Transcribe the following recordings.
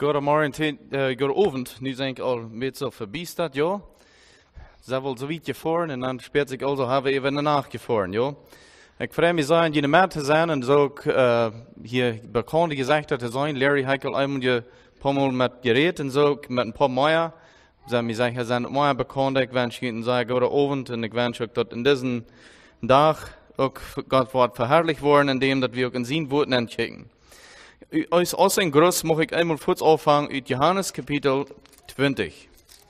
Goedemorgen, goedenavond. Nu zijn ik al een beetje verbiesterd, ja. Ze hebben al zoiets gefahren en dan speelt zich also hebben we even daarna gefahren, ja. Ik vreemd me zijn, die met te zijn en zo ook hier bekend gezegd dat te zijn. Larry heeft al een paar mal met gereed en zo met een paar Meier. Ze hebben gezegd, hij zijn Meier bekend. Ik wens je een zeer goedenavond en ik wens ook dat in deze dag ook God wordt verherrlicht worden, indem dat we ook in zijn woord entdecken. Als een Gruß mag ik einmal kurz anfangen uit Johannes Kapitel 20.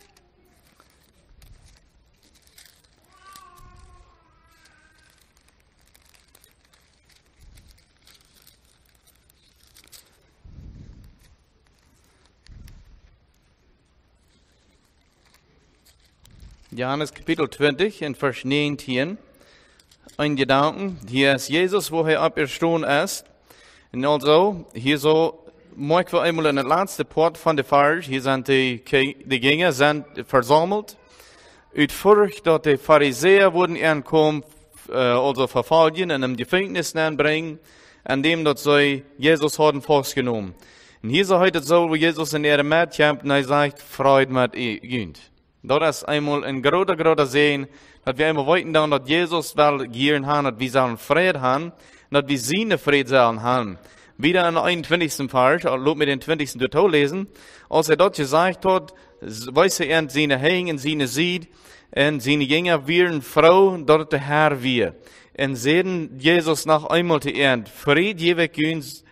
Johannes Kapitel 20 in Vers 19. Ein Gedanken, hier ist Jesus, wo er abgestoßen ist. En also, hier zo, mag we eenmaal in het laatste poort van de vers, hier zijn de gingen zijn verzameld. Uit furcht dat de Pharisäer worden aankomen, also vervolgen en hem gevangenis aanbrengen, en dem dat zij Jesus hadden vastgenomen. En hier zo heet het zo, wo Jesus in ihre Maat kämpft, en hij zegt, Freud met Günd. Dat is eenmaal een grote zin, dat we eenmaal weten dan dat Jesus wel gieren haben, dat we zullen vrede haben, dat we zijn vrede zullen haben. Wieder in der 21. Vers, loop mit den 20. Detail lesen, als dort gesagt hat, weiß er seine Hänge und seine Sied, und seine Jünger wären Frau, dort der Herr wir. Und sehen Jesus noch einmal zu Ende, Fried jewe kühns,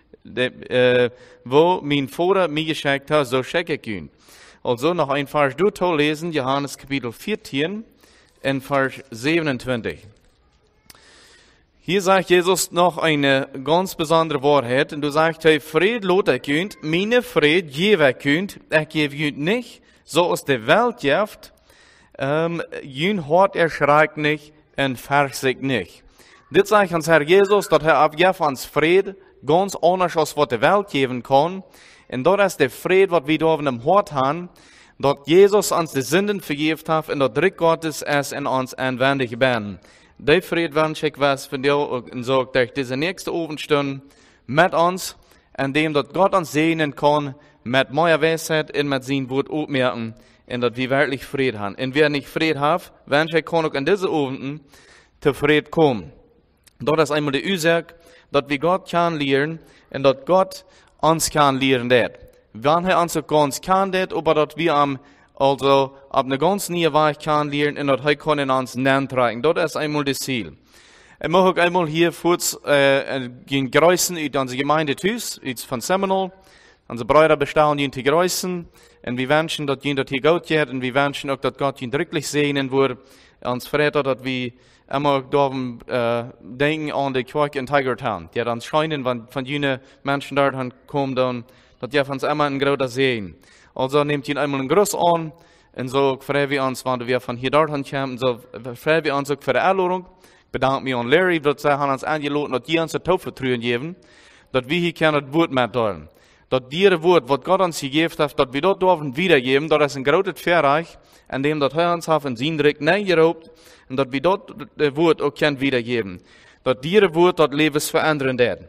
wo mein Vater mir geschenkt hat, so schenke ich ihn. Also noch ein Vers Detail lesen, Johannes Kapitel 14, in Vers 27. Hier sagt Jesus noch eine ganz besondere Wahrheit. Und du sagst, hey, Fried lote kunt, meine Fried gewe kunt, ich gebe kunt nicht, so ist die Welt gibt, jün hart erschreckt nicht und versagt nicht. Dit sagt uns Herr Jesus, dass er abgibt uns Fried, ganz anders als was die Welt geben kann. Und das ist der Fried, was wir da in dem Hart haben, dass Jesus uns die Sünden vergibt hat und dass Dritt Gottes es in uns anwendig bin. Die Fried wünsche ich was von dir und sage, dass diese nächste Abendstunde mit uns, indem dass Gott uns segnen kann, mit meiner Weisheit und mit seinem Wort aufmerken, und dass wir wirklich Fried haben. Und wer nicht Fried hat, wünsche ich kann auch in diese Abenden zu Fried kommen. Das ist einmal die Ursache, dass wir Gott kennenlernen und dass Gott uns kennenlernen. Wenn er uns ganz kennt, aber dass wir also ab einer ganz neuen Weg kennenlernen und dass er kann uns nachtragen. Das ist einmal das Ziel. Ich möchte auch einmal hier kurz gehen grüßen in unsere Gemeinde von Seminole. Unsere Brüder bestehen ihn zu grüßen. Und wir wünschen, dass ihn hier gut geht. Und wir wünschen auch, dass Gott ihn wirklich segnen wird. Uns freut, dass wir immer denken an die Kirche in Tigertown. Die dann scheinen, wenn von jenen Menschen dort kommen, dann, dass die uns immer ein großer Segen. Also nehmt ihn einmal einen Gruß an, und so freuen wir uns, wenn wir von hier dorthin kommen, und so freuen wir uns auch für die Einladung. Ich bedanke mich an Larry, dass er uns eingeladen hat, die uns das Taufvertrauen geben, dass wir hier können das Wort mitteilen. Dass dieses Wort, was Gott uns gegeben hat, dass wir dort dürfen wiedergeben, das ist ein großes Verreich, an dem das er uns hat in seinen Dreck neigeraubt, und dass wir dort das Wort auch können wiedergeben. Dass dieses Wort das Leben verändern wird.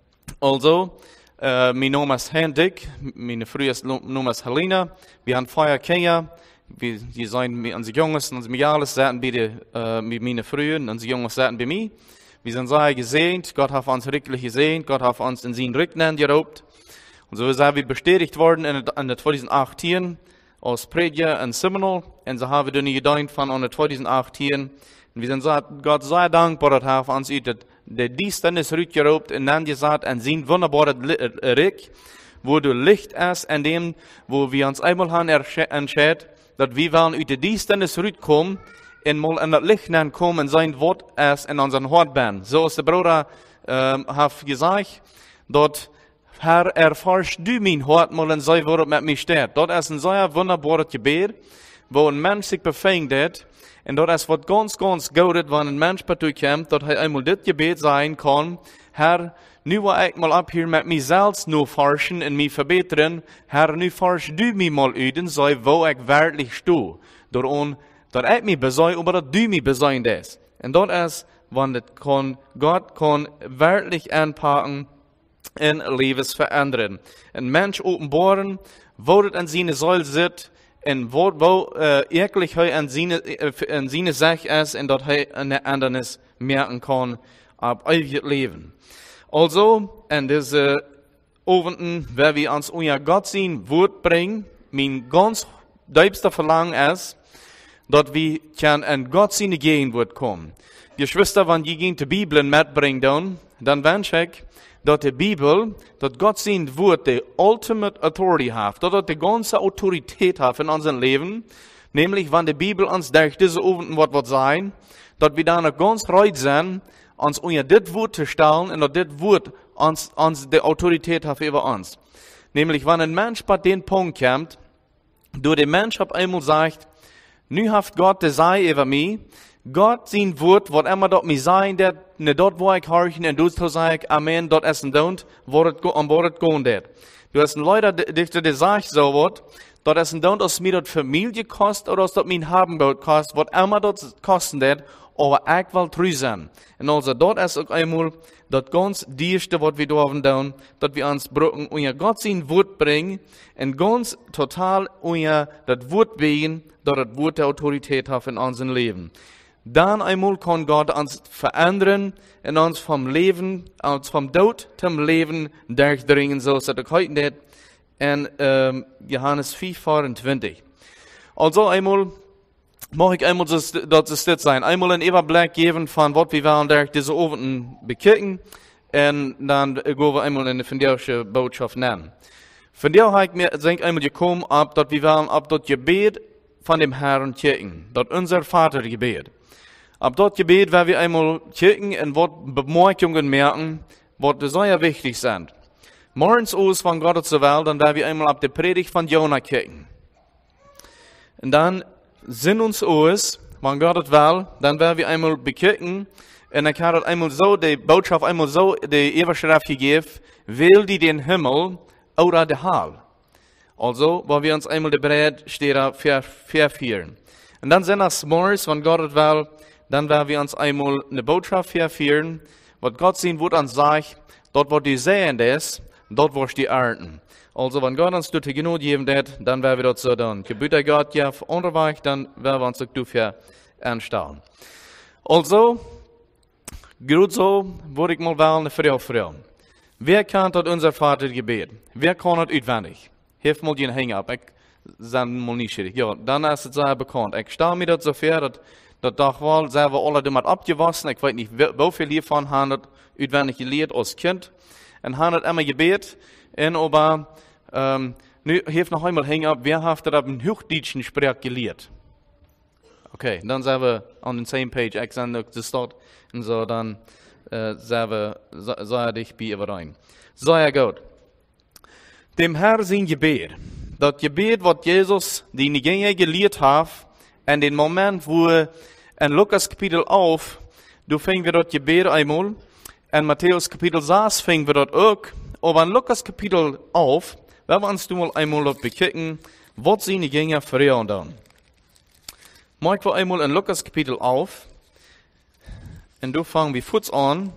Also, mein Name ist Hein Dyck, meine Frau Name ist Helena. Wir haben 4 Kinder. Wir sind unsere Jungs und unsere Mädels saßen mit meinen Frühen, unsere Jungs saßen bei mir. Wir sind sehr gesegnet. Gott hat uns wirklich gesegnet. Gott hat uns in seinen Rücken geraubt. Und so sind wir bestätigt worden in 2018 als Prediger in Seminole. Und so haben wir dann gedacht von 2018. Und wir sind Gott sehr dankbar, dass er uns der Diensten ist rückgeraubt und dann gesagt, ein sein wunderbares Rick, wo du Licht ist, in dem, wo wir uns einmal haben entschieden, dass wir wollen aus der Diensten ist rückkommen und mal in das Licht kommen und sein Wort ist in unseren Hort bin. So ist der Bruder hat gesagt, dass Herr, erforscht du mein Hort mal und sei Wort mit mir steht. Das ist ein sehr wunderbares Gebet, wo ein Mensch sich befängt hat. Und das ist was ganz gut, wenn ein Mensch bei dir kommt, dass er einmal das Gebet sein kann, Herr, nu will ich mal ab hier mit mir selbst nur forschen und mich verbessern. Herr, nu forsch du mich mal uit und sei, wo ich wirklich stehe. Darum, dass ich mich besäu, aber dass du mich besäuend ist. Und das ist, wenn Gott kann wirklich anpacken en levens veranderen. Een mens openbaren, wo het aan zijn ziel zit, en wo eigenlijk hij aan zijn zeg is, en dat hij een anderes merken kan op eeuwig leven. Also, in deze avonden, waar we ons unser Gott zijn woord brengen, mijn ganz diepste verlangen is, dat we in Gott zijn gegenwoord komen. Geschwister, wanneer je de Bibel metbrengt, dan wens ik dat de Bibel, dat God zijn woord de ultimate authority heeft, dat het de ganze autoriteit heeft in ons leven, nämlich wanneer de Bibel ons durch deze avonden wat zijn, dat we dan ook ganz reit zijn, ons onder dit woord te stellen en dat dit woord ons de autoriteit heeft over ons. Nämlich wanneer een mens bij den Punkt komt, door de mens op eenmaal zegt, nu heeft God de zij over mij, God zijn woord, wat immer dat mij zijn, dat ne dat waar ik horchen, en dus zeg ik, amen, dat is en don't, aan wat het gewoon dat. Du hast Leute, die de zegt zo wat, dat is en don't, als mij dat familie kost, of als dat mijn habenboot kost, wat immer dat kosten dat, aber ik wil terug zijn. En also dat is ook eenmaal dat ganz dierste wat we doen doen, dat we ons broken onder God zijn woord brengen, en ganz totaal onder dat woord wegen, dat het woord de autoriteit heeft in ons leven. Dan eenmaal kan God ons veranderen en ons vom dood zum leven durchdringen, zoals dat ik heute net in Johannes 4:24. Also eenmaal mag ik eenmaal dat ze dit zijn. Eenmaal een overblik geven van wat we willen durch deze avonden bekijken. En dan gaan we eenmaal in de vandaagse boodschap nemen. Vandaag heb ik me denk eenmaal gekomen op dat we willen op dat gebed van dem Herrn kijken. Dat Unser Vater gebed. Op dat gebed waar we eenmaal kijken en wat bemerkingen merken, wat zeer wichtig zijn. Morgens oos van God Unser Vater, dan waar we eenmaal op de predigt van Jona kijken. En dan zijn ons oors, van God het wel, dan werden we eenmaal bekijken. En ik had het eenmaal zo, de boodschap eenmaal zo, de overschrift gegeven, wil die den Himmel oder de hal. Also, waar we ons eenmaal de breed steden vervieren. En dan zijn als morgens, van God het wel, dan werden we ons eenmaal de boodschap vervieren, wat God zijn woord aan zegt, dat wat die zeggen is, dat wordt die aarden. Also, wenn Gott uns dort genug geben wird, dann werden wir das so tun. Gebüter Gott ja unterwegs, dann werden wir uns auch dafür anstellen. Also, gut so, würde ich mal eine Frage fragen. Wer kann das unser Vater Gebet? Wer kann das auswendig? Hilf mal den Hang-up. Ich sage mal nicht schwierig. Ja, dann ist es sehr bekannt. Ich stelle mir das so vor, dass doch wohl selber alle damit abgewaschen. Ich weiß nicht, wie viel hiervon haben das auswendig gelehrt als Kind. Und haben das immer gebet. Und aber, nu heeft nog eenmaal hang op, wer heeft dat op een Hochdeutschen Sprach geleerd? Okay, dan zijn we on the same page. Ik zijn ook de stad en zo, dan zijn we zeer dicht bij overeen. Zeer goed. Dem Herr zijn gebed. Dat gebed wat Jezus die niet geleerd heeft, en den moment wo in Lukas kapitel 11, du fingen wir dat gebed eenmaal, en Matthäus kapitel 6 fingen wir dat ook, aber in Lukas kapitel 11, wenn wir uns mal einmal dort bekijken, wat zijn die dingen voor dan? Maar ik wil einmal in Lukas kapitel 11, en daar fangen wir voets an,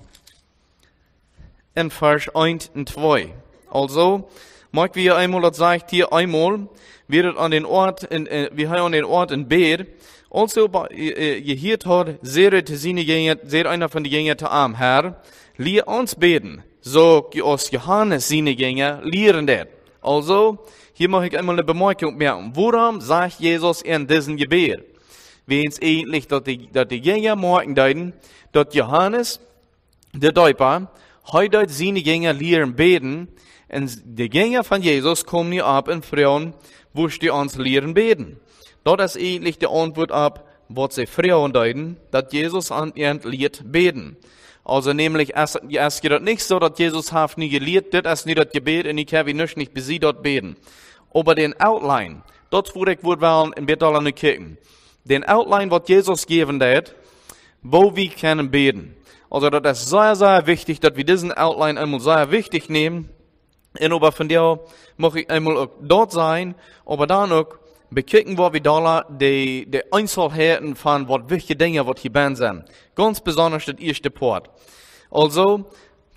in vers 1 en 2. Also, mag wir einmal, dat sagt hier einmal, wir an den Ort, wir haben an den Ort in Bed, also, je hier hat, sehr einer von den Gängen zu arm, Herr, leer uns beten, so aus Johannes seine Gänge lehren das. Also, hier mache ich einmal eine Bemerkung merken. Warum sagt Jesus in diesem Gebet? Wenn es eigentlich, dass die Gänger merken deuten, dass Johannes, der Täufer, heute seine Gänger lehren beten, und die Gänger von Jesus kommen hier ab in Frauen, wo die uns lehren beten. Das ist eigentlich die Antwort ab, was sie Frauen deuten, dass Jesus an ihren lehrt beten. Also nämlich, es geht nicht so, dass Jesus hat nie gelehrt, das ist nicht das Gebet, und ich habe nicht bis sie dort beten. Aber den Outline, das würde ich wollen, in Betal nu kijken. Den Outline, was Jesus gegeben hat, wo wir können beten. Also das ist sehr, sehr wichtig, dass wir diesen Outline einmal sehr wichtig nehmen. Und aber von der möchte ich einmal auch dort sein, aber dann auch bekijken, wo wir da die Einzelheiten von was wichtige Dinge, was hier sind. Ganz besonders das erste Part. Also,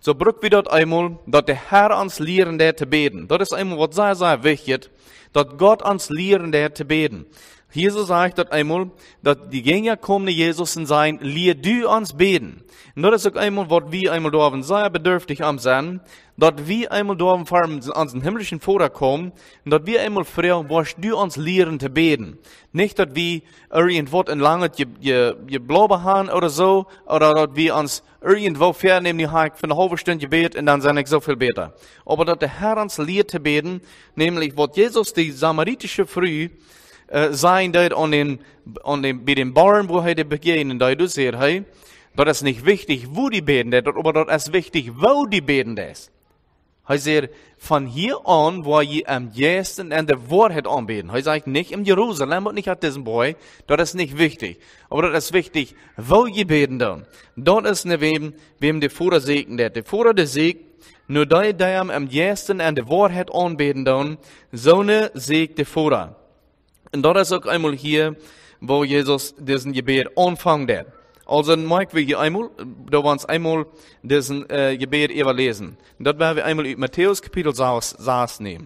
so brück wir dort einmal, dass der Herr uns lehren, der zu beten. Das ist einmal, was sehr, sehr wichtig, dass Gott uns lehren, der zu beten. Jesus sagt dort einmal, dass die Gänger kommende Jesus sein, lehr du uns beten. Und das ist auch einmal, was wir einmal dürfen sehr bedürftig am sein, dass wir einmal dürfen vor unseren himmlischen Vater kommen, und dass wir einmal fragen, was du uns lehren zu beten. Nicht, dass wir irgendwo in lange Glaube haben oder so, oder dass wir uns irgendwo fernnehmen, die habe ich für eine halbe Stunde gebeten, und dann sind ich so viel besser. Aber dass der Herr uns lehrt zu beten, nämlich, was Jesus die samaritische Früh sein dort bei den Bauern, wo er begegnen, da du siehst, hey, das ist nicht wichtig, wo die beten, aber das ist wichtig, wo die beten. Er sagt, von hier an, wo ihr am ersten an der Wahrheit anbeten. Er sagt nicht in Jerusalem und nicht an diesem Boy, das ist nicht wichtig. Aber das ist wichtig, wo ihr beten dann. Dort ist ne wem der Vater segnet. Der Vater, der segnet, nur der am ersten an der Wahrheit anbeten dann, so ne segnet der Vater. Und das ist auch einmal hier, wo Jesus diesen Gebet anfängt. Also, mag wir hier einmal, da wollen wir einmal diesen Gebet überlesen. Und das werden wir einmal in Matthäus Kapitel 6 nehmen.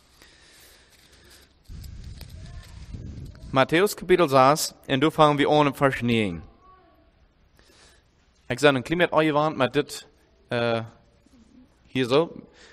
Matthäus Kapitel 6, und da fangen wir an im Vers 9. Ich sage, ein klein bisschen angewandt mit das, hier so.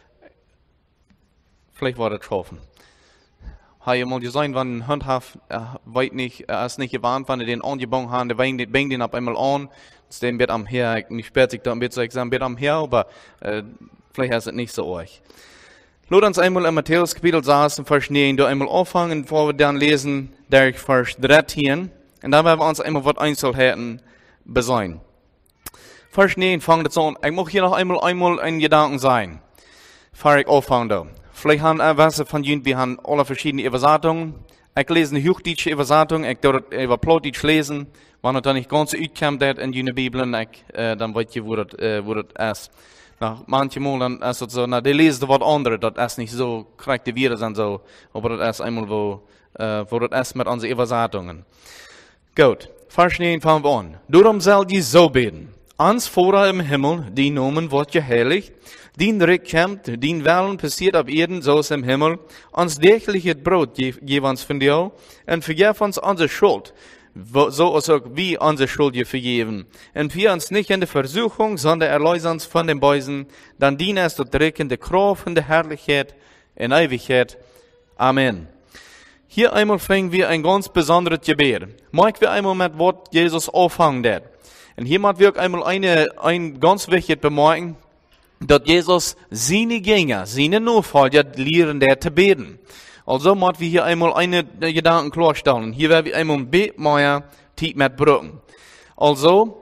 Vielleicht war das schaffen. Habe ich mal gesehen, wenn ein Hund weit nicht, ist nicht gewarnt, wenn er den angebunden hat, der bringt den auf einmal an, den wird am Her, nicht sperrt sich da ein bisschen, ich sage, wird am Her, aber vielleicht ist es nicht so euch. Lass uns einmal in Matthäus Kapitel 6, Vers 9, da einmal anfangen, bevor wir dann lesen, der Vers 13, und dann werden wir uns einmal was Einzelheiten besehen. Vers 9 fängt es an, ich muss hier noch einmal ein Gedanken sein, bevor ich anfange da. Vielleicht haben einige von Ihnen, wir haben alle verschiedene Übersetzungen. Ich lese eine hochdeutsche Übersetzung, ich dort über Plattdeutsch lesen. Wenn es dann nicht ganz uitkommt in die Bibel, dann weiß ich, wo das ist. Nach manchen Mal dann ist es so, die lesen was anderes, das ist nicht so korrekt wie wir sind so, aber das ist einmal, wo das ist mit unseren Übersetzungen. Gut, Vers 9 fangen wir an. Darum sollt ihr so beten. Ans Vater im Himmel, die Namen wird geheiligt. Dien Reich kommt, dien Willen passiert auf Erden, so ist im Himmel. Uns tägliches Brot gib uns von dir, und vergib uns unsere Schuld, so als auch wir unsere Schuld vergeben. Und führ uns nicht in die Versuchung, sondern erlöse uns von den Bösen, dann diene es der Recken, der Kraft und der Herrlichkeit in Ewigkeit. Amen. Hier einmal fangen wir ein ganz besonderes Gebet. Mag wir einmal mit Wort Jesus anfangen. Und hier mag wir auch einmal ein ganz wichtiges bemerken, dass Jesus seine Gänger, seine Nachfolger lehren, der zu beten. Also müssen wir hier einmal einen Gedanken klarstellen. Hier werden wir einmal beten, Tiet mit Brücken. Also,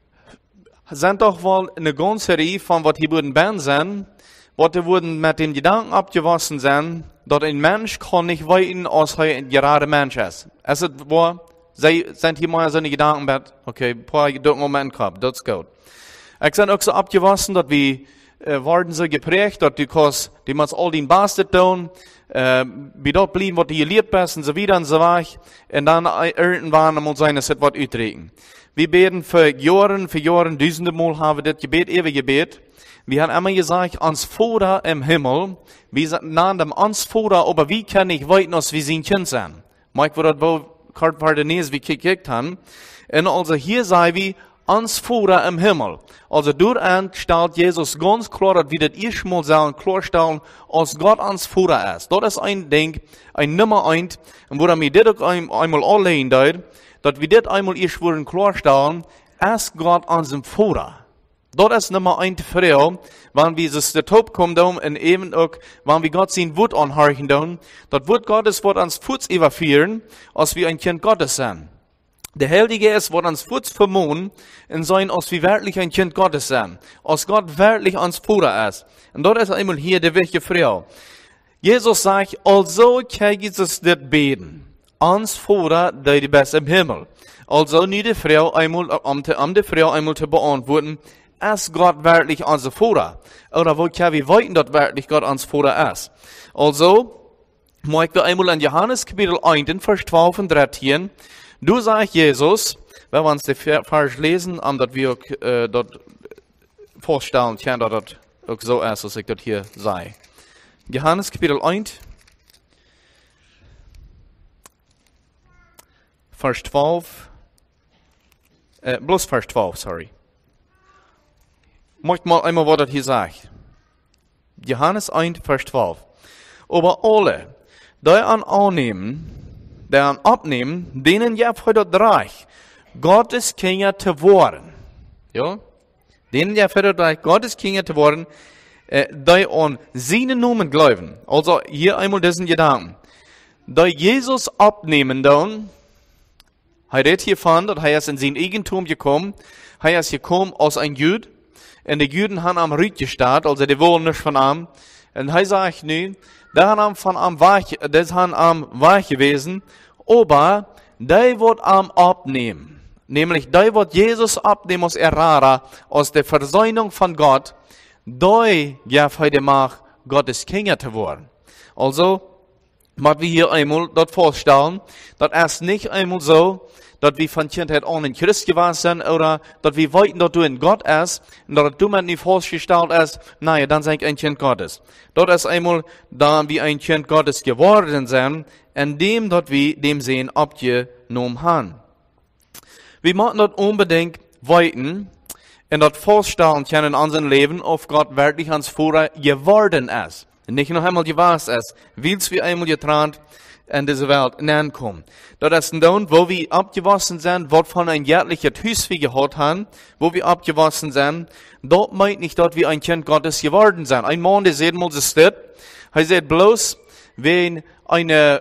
sind doch wohl eine ganze Reihe von, was hier würden beten sind, was die würden mit den Gedanken abgewaschen sind, dass ein Mensch kann nicht weiten, als er ein gerade Mensch ist. Es ist wahr, sind hier mal seine Gedanken mit, okay, ein paar Gedanken um meinen Kopf, das ist gut. Ich sind auch so abgewaschen, dass wir worden so geprägt, dass die muss all den Bastard tun, wie dort blieben, was die geliebt ist, und so wieder und so weiter, und dann irgendwann muss sein, es wird utregen. Wir beten für Jahren, Dutzende Mal haben wir das Gebet, ewig Gebet. Wir haben immer gesagt, ans Vater im Himmel, wir nennen ans Vater, aber wie kann ich weiten, als wir sein Kind sind? Mike, wo das wo Kartpardenese wie gekickt haben. Und also hier sagen wir, ans Vater im Himmel. Also durch stellt Jesus ganz klar, dass wir das erstmal sollen klarstellen, als Gott ans Vater ist. Das ist ein Ding, ein Nummer 1, und wo wir das einmal allein deuten, dass wir das einmal erstmal klarstellen, ist Gott unser Vater. Das ist Nummer 1 Frau, wenn wir das Top kommen und eben auch, wenn wir Gott sein Wort anhören, das Wort Gottes wird uns Fuß überführen, als wir ein Kind Gottes sind. Der Heilige ist, wird uns Fuß vermohnen, und sein, als wir wirklich ein Kind Gottes sind. Als Gott wirklich uns Vater ist. Und dort ist einmal hier die wichtige Frau. Jesus sagt, also kann Jesus das beten. Ans Vater, der du bist im Himmel. Also nie die Frau einmal, die Frau einmal zu beantworten, ist Gott wirklich unser Vater? Oder wo kann wir weiten, dass wirklich Gott unser Vater ist? Also, mag wir einmal in Johannes Kapitel 1, Vers 12 und 13, du sagst Jesus, wenn wir uns den Vers lesen, dass wir dort vorstellen kann, dass das auch so ist, als ich das hier sage. Johannes Kapitel 1, Vers 12, bloß Vers 12, sorry. Möchte mal einmal, was das hier sagt. Johannes 1, Vers 12. Aber alle, die an annehmen, die an abnehmen, denen ja für das Reich Gottes Kinder zu werden. Ja? Denen ja für das Reich Gottes Kinder zu werden, die an seinen Namen glauben. Also hier einmal diesen Gedanken. Die Jesus abnehmen dann, er redet hiervon, dass er ist in sein Eigentum gekommen, er ist gekommen aus ein Jüd, und die Juden haben am Ried gestartet, also die wollen nicht von ihm. Und er sagt nu, die haben von ihm weich gewesen, aber die wird am abnehmen. Nämlich, die wird Jesus abnehmen aus Errara, aus der Versöhnung von Gott, die gab heute Macht, Gottes Kinder zu werden. Also, was wir hier einmal dort vorstellen, das ist nicht einmal so, dass wir von Kindheit an in Christ gewesen sind, oder dass wir wollten, dass du in Gott ist, und dass du mir nicht vorgestellt ist, naja, dann sei ich ein Kind Gottes. Dort ist einmal, da wir ein Kind Gottes geworden sind, indem dass wir dem Sehen abgenommen haben. Wir müssen dort unbedingt wollten, und dort vorstellen können in unserem Leben, ob Gott wirklich ans Führer geworden ist. Und nicht noch einmal gewesen ist, weil wir einmal getrennt in diese Welt hineinkommen. Das ist dann, wo wir abgewaschen sind, was von ein jährlicher Hüs wir gehabt haben, wo wir abgewaschen sind, dort meint nicht, dass wir ein Kind Gottes geworden sind. Ein Mann, der sagt mal, das steht, er sagt bloß, wenn eine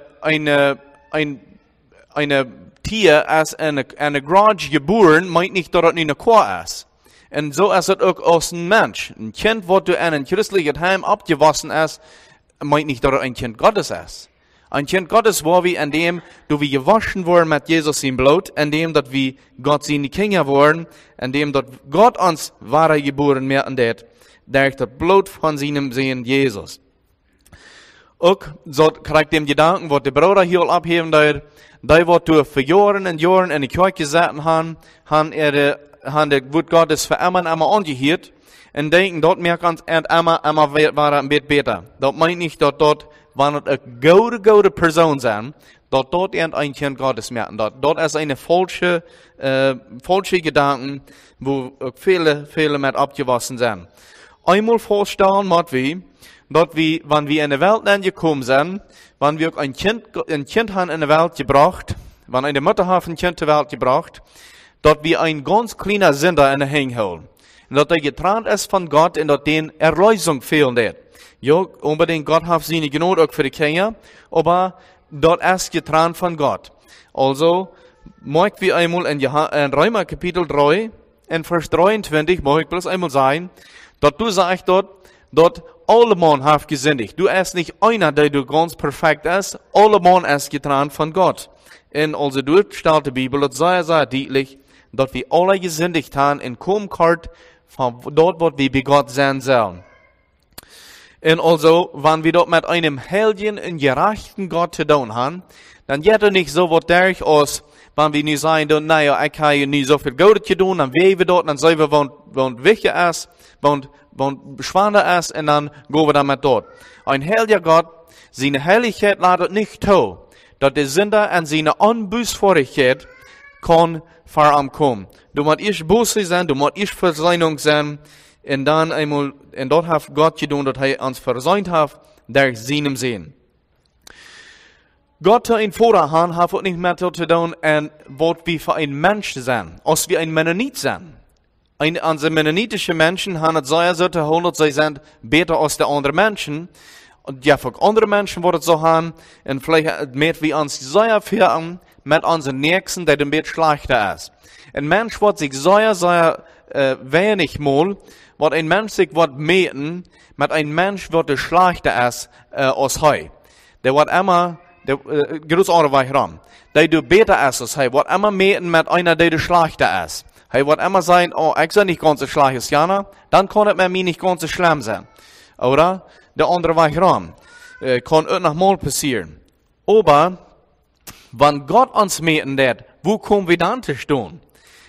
Tier als eine Garage geboren, meint nicht, dass es nicht eine Kuh ist. Und so ist es auch aus einem Mensch. Ein Kind, das du in ein christliches Heim abgewaschen ist, meint nicht, dass es ein Kind Gottes ist. Ein Kind Gottes war wie, indem du wie gewaschen wurden mit Jesus im Blut, indem dass wir Gott seine Kinder wurden, indem dass Gott uns wahre geboren mehr an durch das Blut von seinem Sohn Jesus. Auch so kriegt dem Gedanken, was der Bruder hier abheben wird, die wird durch für Jahren und Jahren in die Kirche gesessen haben das Wort Gottes für immer angehört und denken, dort merkt uns, immer war ein bisschen besser. Dort meint nicht, dass dort wann eine gute Person sein, dort ein Kind Gottes merken. Dort ist eine falsche Gedanken, wo viele mit abgewaschen sind. Einmal vorstellen, dass wir, wenn wir in die Welt angekommen sind, wenn wir ein Kind haben in die Welt gebracht, wenn eine Mutter hat ein Kind zur Welt gebracht, dass wir ein ganz kleiner Sünder in den Häng holen. Und dass er getrennt ist von Gott und dass den Erlösung fehlen wird. Ja, unbedingt, Gott hat seine Gnade auch für die Kinder, aber dort ist getrennt von Gott. Also, möchten wir einmal in Römer Kapitel 3, in Vers 23, möchte ich bloß einmal sagen, dass du sagst dort alle Mann haben gesündigt. Du bist nicht einer, der du ganz perfekt ist, alle Mann ist getrennt von Gott. Und also dort steht die Bibel, das sehr, sehr deutlich, dass wir alle gesündigt haben und kommen können von dort, wo wir bei Gott sein sollen. Und also, wenn wir dort mit einem heiligen und gerechten Gott zu tun haben, dann geht es nicht so, was durch aus, wenn wir nicht sagen, naja, ich habe ja nicht so viel Gutes getan, dann gehen wir dort, dann sagen wir, wo wichtig ist, wo schwanger ist, und dann gehen wir damit dort. Ein heiliger Gott, seine Heiligkeit lässt nicht zu, dass der Sünder an seine Unbußfähigkeit kann vor ihm kommen. Du musst erst Buße sein, du musst erst Versöhnung sein, und dann einmal, und dort hat Gott getan, dass er uns versöhnt hat, durch seinem Sehen. Gott in Vorhand hat nicht mehr zu tun, und was wir für ein Mensch sind, als wir ein Mennonite sind. Unsere mennonitische Menschen haben es so zu holen, dass sie sind besser als die anderen Menschen. Und ja, für andere Menschen wird es so haben, und vielleicht mit wir uns sehr führen mit unseren Nächsten, der ein bisschen schlechter ist. Ein Mensch wird sich sehr wenig mal, wird ein Mensch sich meten, mit einem Mensch wird der schlechter ist als er. Der wird immer, groß andere rum. Der du besser ist als er, wird immer meten mit einer, der schlechter ist. Er wird immer sagen, oh, ich soll nicht ganz so schlecht als Jana, dann kann es mit mir nicht ganz so schlimm sein. Oder? Der andere war rum. Kann auch noch mal passieren. Aber, wenn Gott uns meten wird, wo kommen wir dann zu stehen?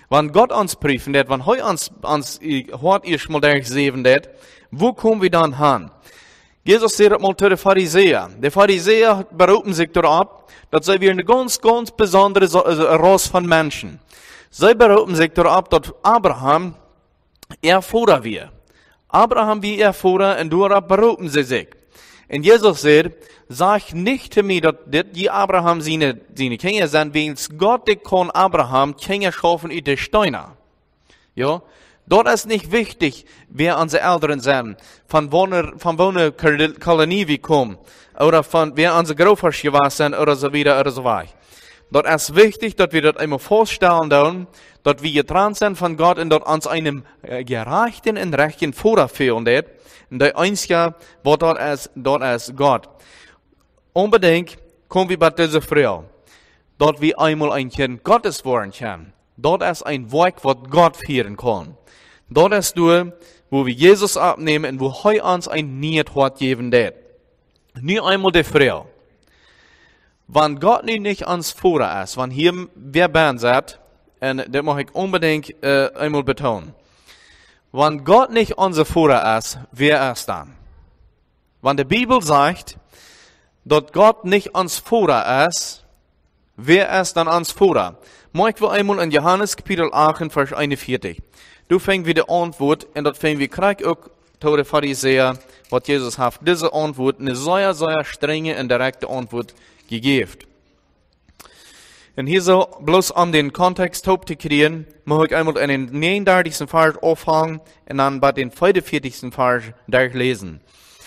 Wann Gott uns prüfen wird, wann heu uns hört ihr mal durchsehen wird, wo kommen wir dann hin? Jesus sagt mal zu den Pharisäern. Die Pharisäer berufen sich darauf, dass sie eine ganz, ganz besondere Rasse von Menschen. Sie berufen sich darauf, dass Abraham Vorder wir. Abraham wie Vorder und darauf berufen sie sich. Und Jesus sagt, sag nicht zu mir, dass die Abraham seine Kinder sind, wenn Gott kann Abraham Kinder schaffen in den Steinen. Ja? Dort ist nicht wichtig, wer unsere Eltern sind, von wo Kolonie wir kommen, oder von wer unsere Großvater sind, oder so wieder, oder so weiter. Dort ist wichtig, dass wir das einmal vorstellen dürfen, dass wir getrennt sind von Gott und dass uns einem gerechten und rechten Vater fehlen wird. Und der einzige, was dort ist Gott. Unbedingt kommen wir bei dieser Frau, dort wir einmal ein Kind Gottes werden können. Dort ist ein Weg, was Gott führen kann. Dort ist du, wo wir Jesus abnehmen und wo heu uns ein Niet hat geben wird. Nur einmal die Frau. Wenn Gott nicht ans Vater ist, wenn hier wer Band sagt, und das muss ich unbedingt einmal betonen. Wenn Gott nicht unser Vater ist, wer ist dann? Wenn die Bibel sagt, dass Gott nicht ans Vater ist, wer ist dann ans Vater? Mag wir einmal in Johannes Kapitel 8, Vers 41. Du fängst wieder die Antwort, und das fängt wir krieg auch zu den Pharisäer, was Jesus hat. Diese Antwort, eine sehr, sehr strenge und direkte Antwort gegeben. Und hier so, bloß um den Kontext zu kriegen, muss ich einmal in den 39. Vers auffangen und dann bei den 45. Vers durchlesen.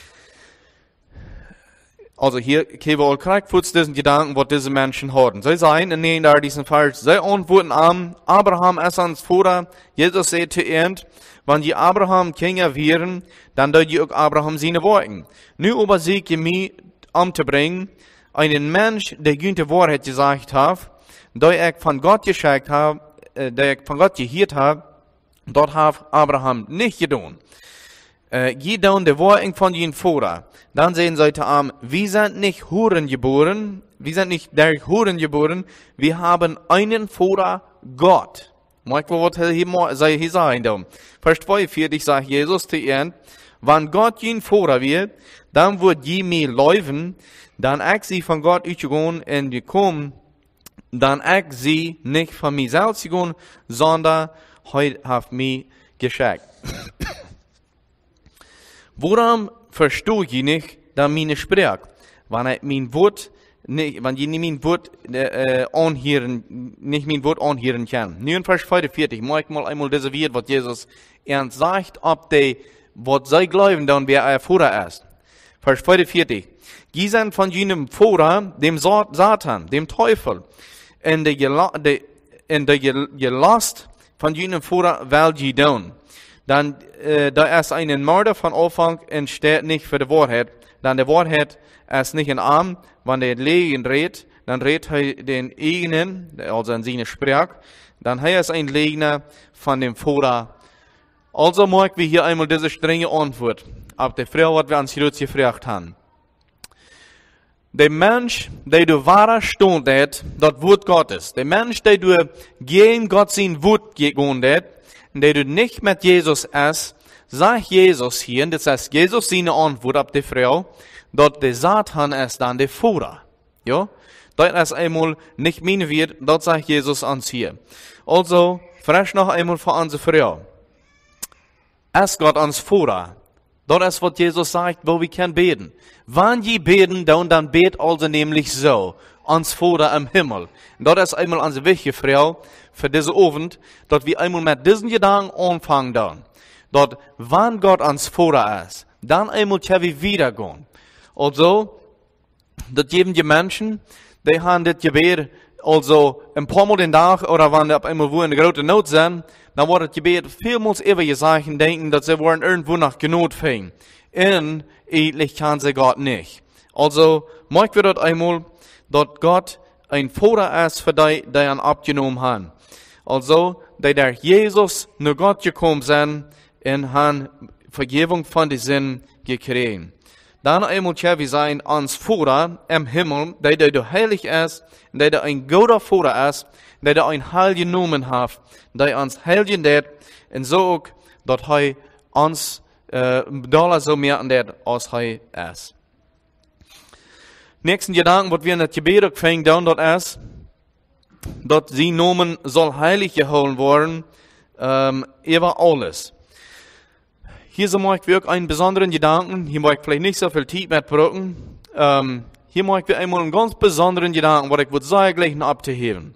Also hier können wir auch gleich kurz diesen Gedanken, was diese Menschen hatten. Sie sagen in den 39. Vers, sie antworten an, Abraham ist ans Vater. Jesus sagt zu ihnen, wenn die Abraham Kinder wären, dann dürft ihr auch Abraham seine Worte. Nu aber sie mich umzubringen, einen Mensch, der gute Wahrheit gesagt hat, der ich von Gott geschickt habe, der ich von Gott gehört habe, dort hat Abraham nicht getan. Getan die Worte von ihren Vater. Dann sehen sie zu ihm, wir sind nicht Huren geboren, wir sind nicht durch Huren geboren, wir haben einen Vater, Gott. Mag was hier sagen. Vers 42 sagt Jesus zu ihnen, wenn Gott ihn Vater wird, dann wird je mir laufen, dann ich sie von Gott ausgegangen und gekommen, dann ich sie nicht von mir selbst gegangen, sondern heute hat mich geschickt. Warum verstehe ich nicht, dass meine Sprache, wenn ich mein Wort nicht, wenn ich nicht mein Wort anhören kann? Nun in Vers 44, mag ich mal einmal diese Wort, was Jesus ernst sagt, ob die, was sie glauben, dann wer er Vater ist. Vers 44. Die sind von jenem Vater, dem Satan, dem Teufel, in der Gelast von jenem Vater, weil sie tun. Dann, da ist ein Mörder von Anfang und steht nicht für die Wahrheit. Dann die Wahrheit ist nicht in Arm, wenn der Legen redet, dann redet er den eigenen, also in seine Sprache, dann er ist ein Legner von dem Vater. Also mag wir hier einmal diese strenge Antwort auf die Frage, was wir ans Kreuz gefragt haben. Der Mensch, der du wahrer Stund hat, das Wort Gottes. Der Mensch, der du gegen Gott sein Wort gegangen hat, der du nicht mit Jesus ist, sagt Jesus hier, das heißt Jesus seine Antwort auf die Frau, dass der Satan ist dann der Vater. Ja? Das ist einmal nicht mein Wort, das sagt Jesus uns hier. Also, frisch noch einmal für unsere Frau. Ist Gott uns Vater. Das ist, was Jesus sagt, wo wir können beten. Wenn je beten, dann bet also nämlich so. Uns Vater im Himmel. Und das ist einmal unsere wichtige Frau für diese Abend, dass wir einmal mit diesen Gedanken anfangen dann. Dass, wenn Gott uns Vater ist, dann einmal können wir wiedergehen. Also, das geben die Menschen, die haben das Gebet, also ein paar Mal den Tag, oder wenn die auf einmal wo in der großen Not sind, dann wird das Gebet vielmals über die Sachen denken, dass sie wollen irgendwo nach Genot fängen. Und eigentlich kann sie Gott nicht. Also, mag wir das einmal, dass Gott ein Vater ist für die, die ihn abgenommen haben. Also, die durch Jesus nur Gott gekommen sind und haben Vergebung von den Sünden gekriegt. dann einmal tja wir sein ans Vater im Himmel, der heilig ist, der ein guter Vater ist, der ein heiligen Namen hat, der uns heiligen det, und so auch, dass er uns dollar so mehr an det, als er ist. Nächsten Gedanken, was wir in der Gebet fängt, dann dort ist, dass sie Namen soll heilig geholt werden, über alles. Hier so mag ich einen besonderen Gedanken, hier mag ich vielleicht nicht so viel Zeit mitbrücken, hier mag ich einmal einen ganz besonderen Gedanken, was ich würde sagen, gleich noch abzuheben.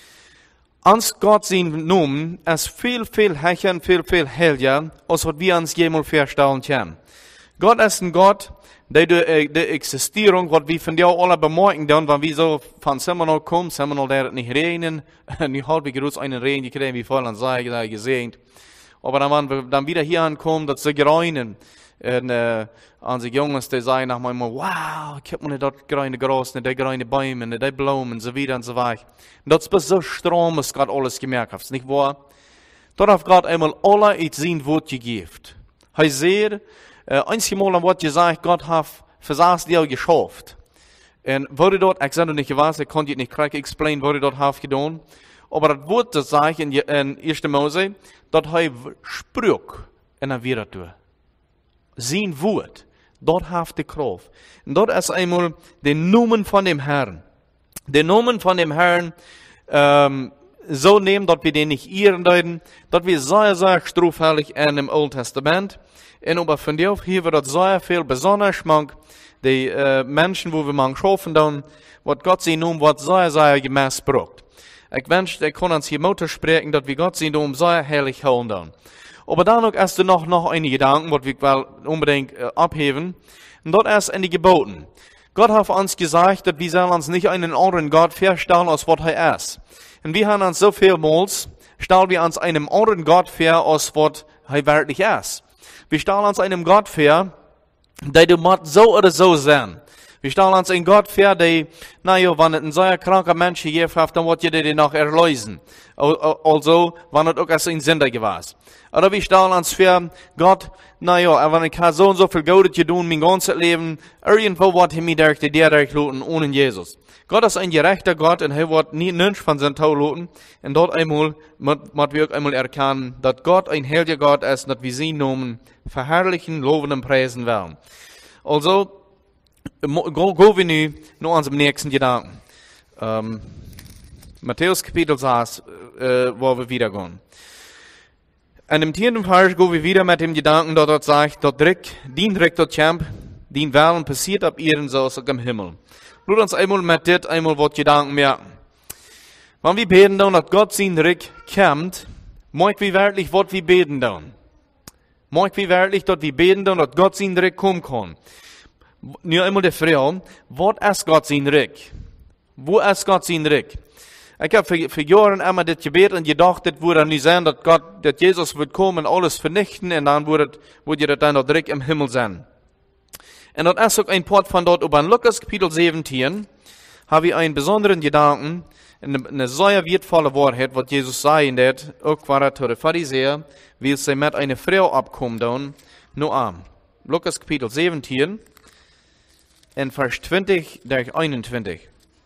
Ans Gott sein Namen ist viel höher und viel heiliger, als was wir uns jemals vorstellen können. Gott ist ein Gott, die Existierung, was wir von dir alle bemerken, dann, wenn wir so von Seminole kommen, Seminole, der hat nicht regnen, nicht halb wie groß einen Regen gekriegt, wie voll an sei, gesegnet. Aber dann, wenn wir dann wieder hier ankommen, dass sie greinen, und an die Jungs, die sagen nach einmal, wow, ich hab mir dort greine Gras, die greine Bäume, die Blumen, so wieder und so weiter. Und das ist so Strom, was Gott alles gemerkt hat, nicht wahr? Dort hat Gott einmal alle in sein Wort gegeben. Er sagt, einmal ein Wort gesagt, Gott hat für das Jahr geschafft. Und wurde dort, ich sage nicht was, ich konnte nicht korrekt explain, wurde dort hat getan. Aber das Wort, das sagt in 1. Mose, dass er sprach und er wieder tut. Sein Wort, dort hat die Kraft. Und dort ist einmal der Namen von dem Herrn. Der Namen von dem Herrn, so nehmen, dass wir den nicht irren deuten, dass wir sehr strafällig in dem Alten Testament. Und aber von dir auf hier wird das sehr viel besonders mank, die Menschen, wo wir man schaffen dann, was Gott sie nun, was sehr gemäß braucht. Ich wünschte, ich kann uns hier Mutter sprechen, dass wir Gott sie nun sehr herrlich holen dann. Aber dann noch erst noch einige Gedanken, was wir wel unbedingt abheben. Und dort ist in die Geboten. Gott hat uns gesagt, dass wir sollen uns nicht einen anderen Gott vorstellen, als was er ist. Und wir haben uns so vielmals, stellen wir uns einem anderen Gott vor, als was er wirklich ist. Wir stellen uns einem Gott vor, der du so oder so sein. Wir stellen uns einen Gott vor, der, naja, wenn es ein sehr kranker Mensch hier hat, dann wird jeder den noch erlösen. Also, wenn es auch als ein Sünder gewesen. Oder wir stellen uns vor, Gott, naja, wenn ich so und so viel Gutes tun, mein ganzes Leben, irgendwo wird er mich durch die durchluten, ohne Jesus. Gott ist ein gerechter Gott und er wird nie nichts von seinem Tau luten. Und dort einmal, muss wir auch einmal erkennen, dass Gott ein heiliger Gott ist, dass wir seinen Namen verherrlichen, loben und preisen werden. Also, gehen wir nun an zum nächsten Gedanken. Matthäus Kapitel 6, wo wir wieder gehen. In dem 10. Vers gehen wir wieder mit dem Gedanken, dass dort sagt, dort direkt dort Champ, den Wellen passiert ab ihren so im Himmel. Lass uns einmal mit dit einmal was Gedanken merken. Wenn wir beten dann, dass Gott sein Reich kommt, mag wir wirklich, was wir beten dann. Mag wir wirklich, dass wir beten dann, dass Gott sein Reich kommen kann. Nur einmal die Frage, was ist Gott sein Reich? Wo ist Gott sein Reich? Ich habe für Jahre immer das Gebet und gedacht, das würde nicht sein, dass Jesus wird kommen und alles vernichten und dann würde das dann das Reich im Himmel sein. Und das ist auch ein Part von dort, über in Lukas Kapitel 17, habe ich einen besonderen Gedanken, eine sehr wertvolle Wahrheit, was Jesus sagen wird, auch war er zu den Pharisäer, wie sie mit einer Frau abkommen dann, nur am. Lukas Kapitel 17, in Vers 20 durch 21.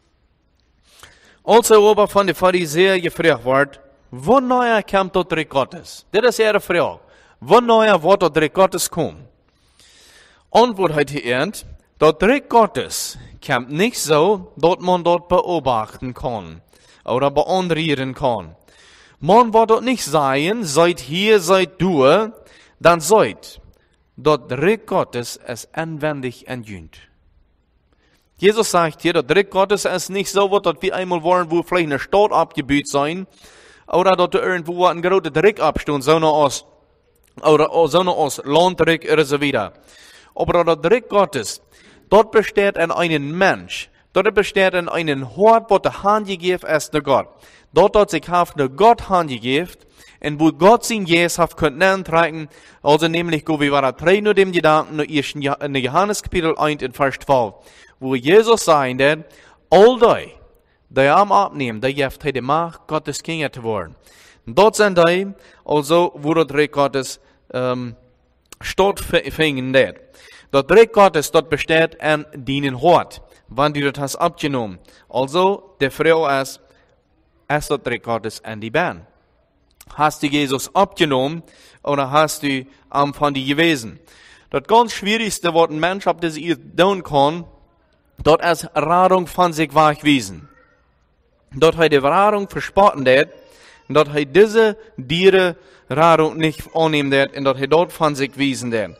Also aber von den Pharisäern gefragt wird, wo neuer kommt dort Reich Gottes? Das ist ihre Frage. Wo neuer wird dort Reich Gottes kommen? Antwort hat hier, dort Reich Gottes kommt nicht so, dass man dort beobachten kann oder beunruhigen kann. Man wird dort nicht sagen, seid hier, seid du, dann seid. Dort Reich Gottes ist inwendig entjünt. Jesus sagt hier, das Reich Gottes ist nicht so, dass wir einmal wollen, wo vielleicht eine Stadt abgebaut sein, oder dass irgendwo ein großer Reich abstehen, so aus Landreich oder so wieder. Aber das Reich Gottes, dort besteht in einem Mensch, dort besteht in einem Hort, wo der Hand gegeben ist, der Gott. Dort hat sich der Gott Hand gegeben, und wo Gott sein Jesus hat können antragen, also nämlich, wo wir waren drei nur dem Gedanken, in Johannes Kapitel 1 in Vers 12, wo Jesus sagt, all die am abnehmen, die heeft hij de Macht, Gottes Kinder zu werden. Und dort sind die, also, wo das Reich Gottes stattfinden wird. Das Reich Gottes, das besteht an deinen Hort, wann du das hast abgenommen. Also, die Frage ist das Reich Gottes an die Bahn? Hast du Jesus abgenommen oder hast du von dir gewesen? Das ganz Schwierigste, was ein Mensch auf dieser Erde tun kann, das ist Radung von sich wegwiesen. Dort hat die Radung verspotten hat, dat hij diese dieren Radung nicht annehmen wird und dat hij dort von sich wiesen wird.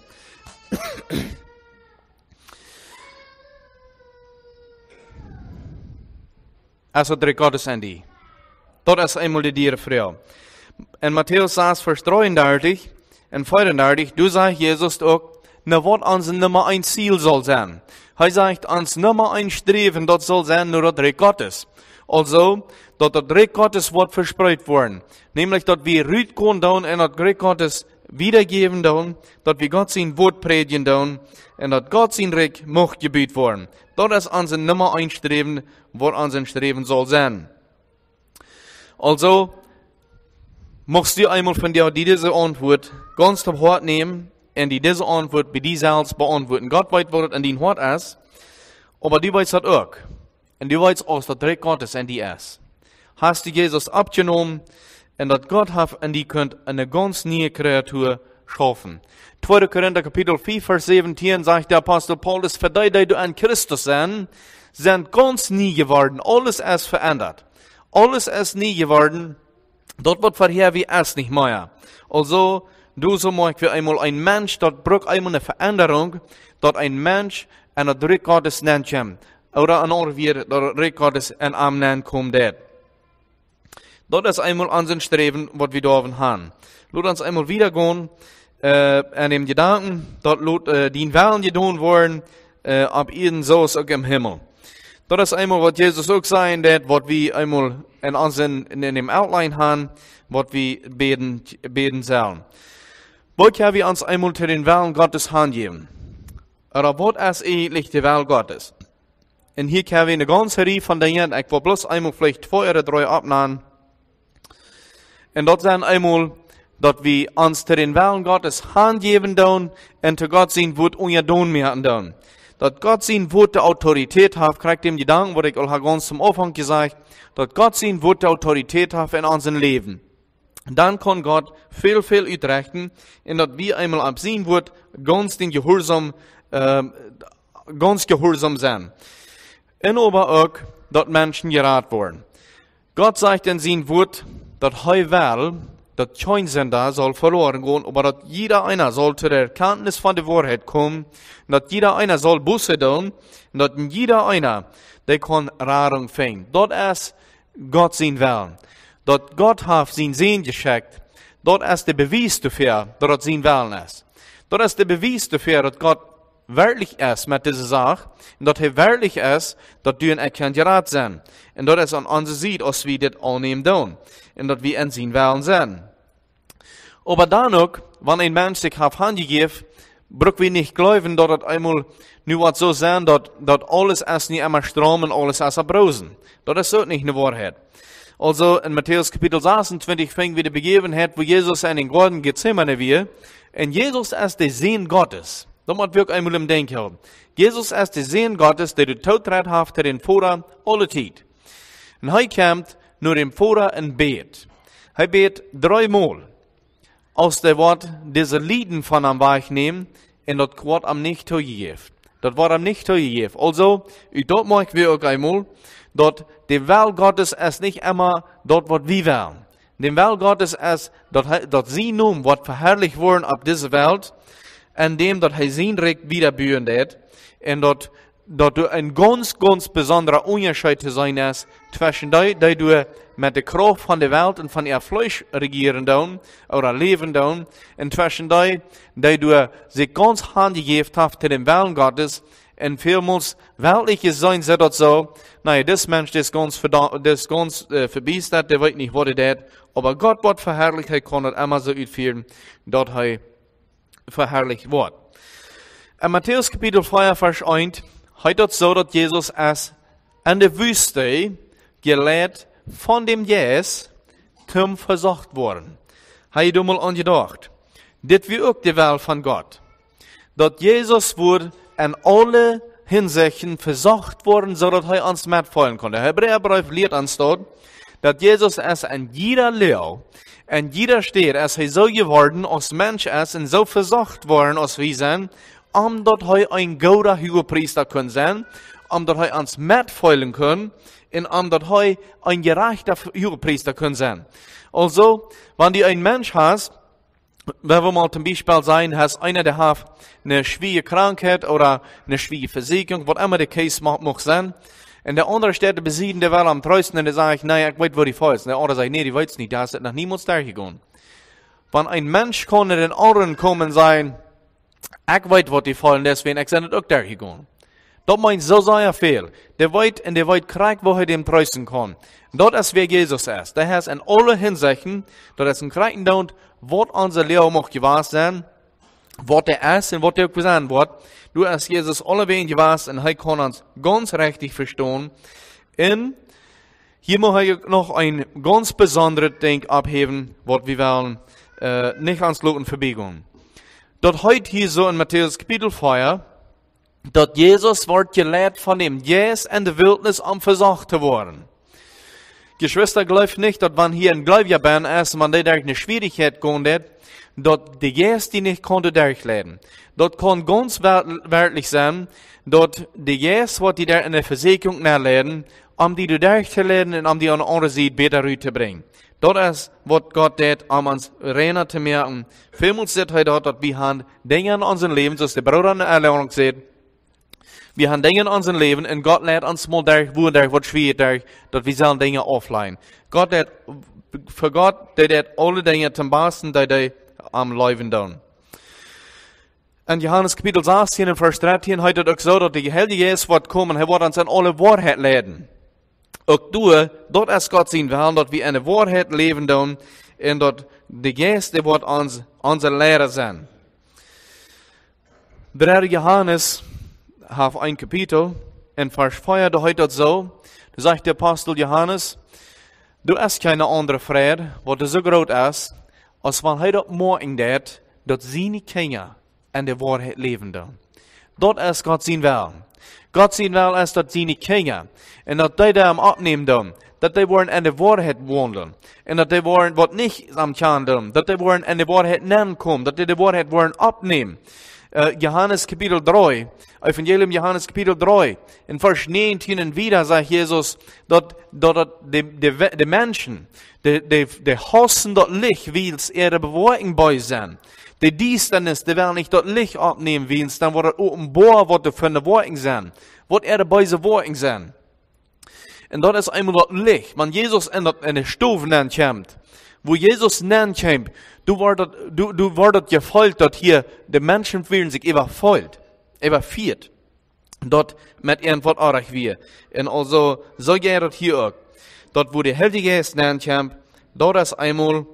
Also der Gottes an die. Dat ist einmal die Dierenfrau. In Matthäus 6, Vers 33 und 34, du sagst Jesus auch, na wat ans Nummer 1 Ziel soll sein. Hij sagt, ans Nummer 1 Streben, dat soll sein nur das Reich Gottes. Also, dat das Reich Gottes wird verspreut worden. Nämlich, dass wir rütgehen und das Reich Gottes wiedergeben, dass wir Gott sein Wort predigen und dass Gott sein Reich macht gebiet worden. Das ist unser Nummer 1 Streben, wo unser Streben soll sein. Also, musst du einmal von dir diese Antwort ganz auf Hort nehmen und diese Antwort bei dir selbst beantworten. Gott weiß, was das in dein Hort ist, aber du weißt das auch. Und du weißt auch, dass das Reich Gottes in dir ist. Hast du Jesus abgenommen und dass Gott hat in dir könnt eine ganz neue Kreatur schaffen. 2. Korinther Kapitel 4, Vers 17 sagt der Apostel Paulus, für die du an Christus sind ganz nie geworden. Alles ist verändert. Alles ist nie geworden. Dort wird vorher wie es nicht mehr. Also, du so magst wie einmal ein Mensch, dort braucht einmal eine Veränderung, dort ein Mensch an das Reich Gottes nennt kommt. Oder an andere wieder, das Reich Gottes an am nennen kommt. Das ist einmal unser Streben, was wir da haben. Lass uns einmal wieder gehen, an dem Gedanken, dass die Wellen getan worden, ab ihnen so ist auch im Himmel. Das ist einmal, was Jesus auch sagen wird, was wir einmal in dem Outline haben, was wir beten sollen. Was können wir uns einmal zu den Wellen Gottes hingeben? Oder was ist eigentlich die Welle Gottes? Und hier können wir eine ganze Reihe von Dingen, ich will bloß einmal vielleicht 2 oder 3 abnehmen. Und das sind einmal, dass wir uns zu den Wellen Gottes hingeben und zu Gott sein Wort unterdun werden. Dass Gott sein Wort der Autorität hat, kriegt dem Gedanken, was ich auch ganz zum Anfang gesagt habe, dass Gott sein Wort der Autorität hat in unserem Leben. Dann kann Gott viel utrechten, und dass wir einmal ab sein Wort ganz gehorsam sein. Und aber auch, dass Menschen gerat werden. Gott sagt in sein Wort, dass er will, dass kein Sünder soll verloren gehen, aber dass jeder einer soll zu der Erkenntnis von der Wahrheit kommen, dass jeder einer soll Buße tun, und dass jeder einer, der kann Rettung finden. Das ist Gott sein Willen. Dass Gott hat sein Sehen geschickt, das ist der Beweis dafür, dass es sein Willen ist. Das ist der Beweis dafür, dass Gott wirklich ist mit dieser Sache, und dass er wirklich ist, dass du ein erkennt Rat sind. Und das ist an unserer Seite, als wir das annehmen tun. Und dass wir in sein Willen sind. Aber dann auch, wenn ein Mensch sich auf Hand gibt, brauchen wir nicht glauben, dass das einmal nur was so sein, dass alles ist nicht immer Strom und alles ist abbrosen. Das ist auch nicht eine Wahrheit. Also in Matthäus Kapitel 26 fängt wir die Begebenheit, wo Jesus in den Garten Gethsemane war. Und Jesus ist der Sohn Gottes. Das muss wir einmal im Denken haben. Jesus ist der Sohn Gottes, der den Tod hat, den Vater alle Zeit. Und er kommt nur dem Vater in Bet. Er bet 3 Mal. Aus der Wort diese Lieden von ihm wegnehmen, und das wird ihm nicht zugegeben. Das wird ihm nicht zugegeben. Also, dort mag wir auch einmal, dass die Wille Gottes ist nicht immer dort, was wir wollen. Die Wille Gottes ist, dass sie nun wird verherrlicht worden auf dieser Welt, indem dass er sein Reich wiederbühen wird, und dass du ein ganz besonderer Unterschied zu sein ist, zwischen die du mit der Kraft von der Welt und von ihr Fleisch regieren tun, oder leben tun, und zwischen die du sich ganz handgegeben hast zu den Willen Gottes, und vielmals weltliches sein sie dort so, naja, das Mensch, das ganz verbiestert, der weiß nicht, was er tut, aber Gott wird verherrlicht, er kann das immer so ausführen, dort er verherrlicht wird. In Matthäus Kapitel 4, Vers 1, heißt es so, dass Jesus es in der Wüste gelehrt von dem Jes zum versucht worden. Habe ich da mal angedacht. Das wie auch die Welt von Gott. dass Jesus wurde an alle Hinsichten versucht worden, so dass er uns mitfallen konnte. Der Hebräerbrief lehrt uns dort, dass Jesus es an jeder Lehre, an jeder Stelle, als er so geworden, als Mensch ist und so versucht worden, als wir sind, dass er ein guter Hohepriester können sein, dass er uns mitfallen kann, und dass er ein gerechter Hohepriester können sein. Also, wenn du ein Mensch hast, wenn wir mal zum Beispiel sagen, hast einer, der hat eine schwere Krankheit oder eine schwere Versicherung, was immer der Case mag sein, und der andere steht besiegen, der will am trösten, und der sagt, nein, ich weiß, wo die falsch ist. Und der andere sagt, nee, die weiß nicht, da ist noch niemals durchgegangen. Wenn ein Mensch kann in den anderen kommen und sagen, ich weiß, wo die fallen, deswegen, ich bin auch durchgegangen. Das meint so sehr viel. Der weiß kriegt, wo er dem trösten kann. Das ist, wer Jesus ist. Der heißt in alle Hinsichten, dass es ein Kriegen tut, was unser Lehrer mag gewesen sein, was er ist und was er sein wird. Du hast Jesus alle wen gewesen und er kann uns ganz richtig verstehen. Und hier muss ich noch ein ganz besonderes Ding abheben, was wir wollen, nicht ans Loten verbiegen. Dort heute hier so in Matthäus Kapitel 4, dass Jesus wird gelehrt von dem Jesus in der Wildnis am versucht zu worden. Geschwister, glaubt nicht, dass wenn hier ein Gläubiger bin, ist, man durch eine Schwierigkeit kommt, dass der Jesus die nicht konnte durchleben. Das kann ganz wörtlich sein, dass der Jesus, was die da in der Versicherung nachleben, die du durchzuleben und die an der anderen Seite besser rüberzubringen. Das ist, was Gott tut, uns reiner zu merken. Vielmals sagt er dort, dass wir haben Dinge in unserem Leben, so ist der Bruder in der Erklärung sagt, wir haben Dinge in unserem Leben und Gott lädt uns mal durch, wo durch, was schwierig durch, dass wir sollen Dinge offline. Für Gott, der alle Dinge zum Besten, die am Leben tun. In Johannes Kapitel 16, in Vers 13, heißt es auch so, dass der Heilige Geist wird kommen, er wird uns in alle Wahrheit leiten. Auch du, dort ist Gott sein Willen, dass wir in der Wahrheit leben tun, und dass der Geist, der wird uns, unser Lehrer sein. Der Johannes, auf ein Kapitel, in Vers 4, da heißt es so, da sagt der Apostel Johannes, du hast keine andere Friede, was so groß ist, als wenn heute morgen dat, dass seine Kinder in der Wahrheit leben. Dort ist Gott sein Willen. Gott sein Willen ist, dass seine Kinder, und dass die da abnehmen, dass die wollen in der Wahrheit wohnen, und dass die wollen, was nicht am Kern tun, dass die wollen in der Wahrheit nennen kommen, dass die die Wahrheit wollen abnehmen. Johannes Kapitel 3, Evangelium Johannes Kapitel 3, in Vers 19 wieder sagt Jesus, dass die Menschen, die hassen das Licht, weil es ihre Bewegung bei sind. Die Dienstnis, die werden nicht das Licht abnehmen, weil es dann wird offenbar, was für eine Bewegung sind, was ihre beise Bewegung sind. Und das ist einmal das Licht. Wenn Jesus in der Stufe kommt, wo Jesus kommt, du wartet gefolgt, dass hier die Menschen fühlen sich überführt, dort mit irgendwas arg wir. Und also, so geht das hier auch. Dort, wo der Heilige Geist kommt, dort ist einmal,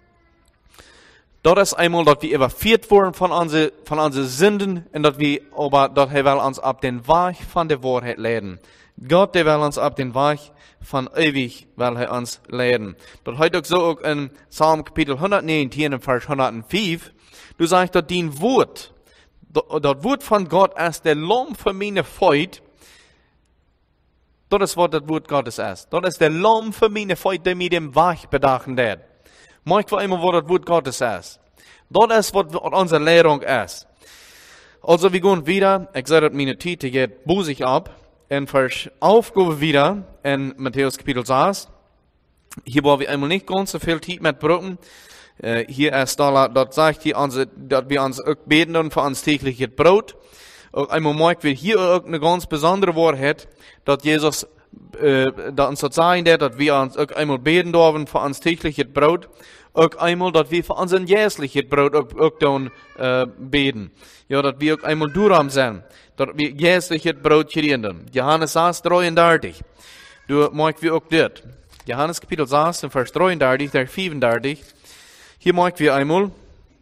dass wir überführt wurden von unseren Sünden, und dass wir, aber, dass er will uns ab den Weg von der Wahrheit leiten. Gott, der will uns ab den Weg von ewig, will er uns leiten. Das heute auch in Psalm Kapitel 119, in Vers 105, du sagst, dass dein Wort, das Wort von Gott ist der Lohn für meine Feut. Das ist, was das Wort Gottes ist. Das ist der Lohn für meine Feut, der mir den Weg bedachen wird. Merkt vor allem, was das Wort Gottes ist. Das ist, was unsere Lehrung ist. Also, wir gehen wieder, ich sage, meine Titel geht busig ab. In Vers Aufgabe wieder in Matthäus Kapitel 6. Hier wollen wir einmal nicht ganz so viel Zeit mitbrücken. Hier ist da, dort sagt hier, dass wir uns auch beten für uns tägliches Brot. Auch einmal merken wir hier auch eine ganz besondere Wahrheit, dass Jesus, dass uns das sagen, dass wir uns auch einmal beten dürfen für uns tägliches Brot. Auch einmal, dass wir für unser jährliches Brot auch dann beten. Ja, dass wir auch einmal durchhaben sind. Dass wir jährliches Brot kriegen. Johannes 6, 33. Du merkst wir auch dort. Johannes Kapitel 6, Vers 33, Vers 35. Hier merken wir einmal.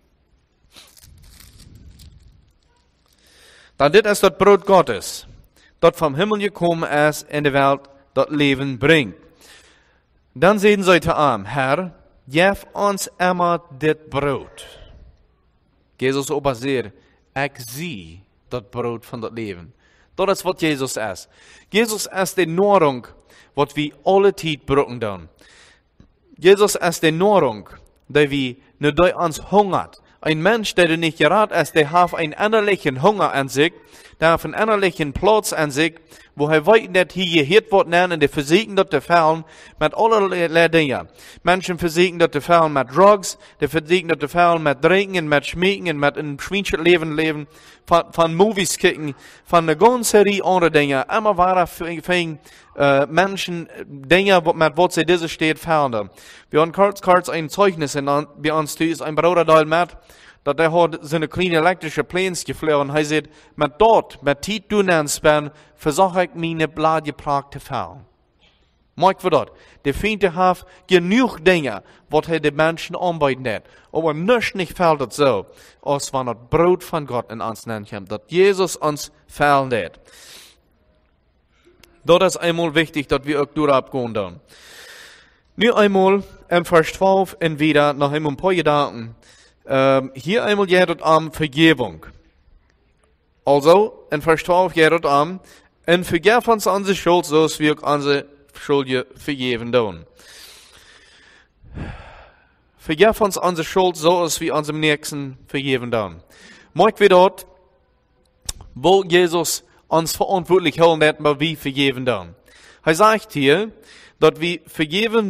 Dann das ist das Brot Gottes, das vom Himmel gekommen ist, in die Welt das Leben bringt. Dann sehen sie zu ihm, Herr, gib uns immer das Brot. Jesus oberseht, ich sie, das Brot von das Leben. Das ist, was Jesus ist. Jesus ist die Nahrung, was wir alle Zeit brauchen dann. Jesus ist die Nahrung, die wir nicht durch uns hungert. Ein Mensch, der nicht gerade ist, der hat einen innerlichen Hunger an sich, der hat einen innerlichen Platz an sich, wo er weiß, dass hier gehört wird, und der versiegen dort fallen mit allerlei Dingen. Menschen versiegen dort fallen mit Drugs, der versiegen dort fallen mit Trinken, mit Schmieken, mit ein schwinschen leben, von Movies kicken, von einer ganzen Serie andere Dinge. Immer waren Menschen Dinge, mit was sie diese steht, fallen. Wir haben kurz ein Zeugnis bei uns, da ist ein Bruder da mit, dass der hat seine kleine elektrische Pläne geflogen. Er sagt, mit Tiet Span, versuche ich meine Bladgeprag zu fallen. Mag für dort. Der Fiende hat genug Dinge, was er den Menschen anbieten hat. Aber nicht fällt es so, als wenn das Brot von Gott in uns nennt, dass Jesus uns fallen hat. Das ist einmal wichtig, dass wir auch durchgehen dann. Nu einmal im Vers 12 und wieder noch einmal ein paar Gedanken. Hier einmal geht es um Vergebung. Also, in Vers 12 geht es um, und vergib uns unsere Schuld, so als wir unsere Schuld vergeben tun. Vergib uns unsere Schuld, so als wir unserem Nächsten vergeben tun. Mag wir dort, wo Jesus uns verantwortlich halten hat, weil wir vergeben tun. Er sagt hier, dass wir vergeben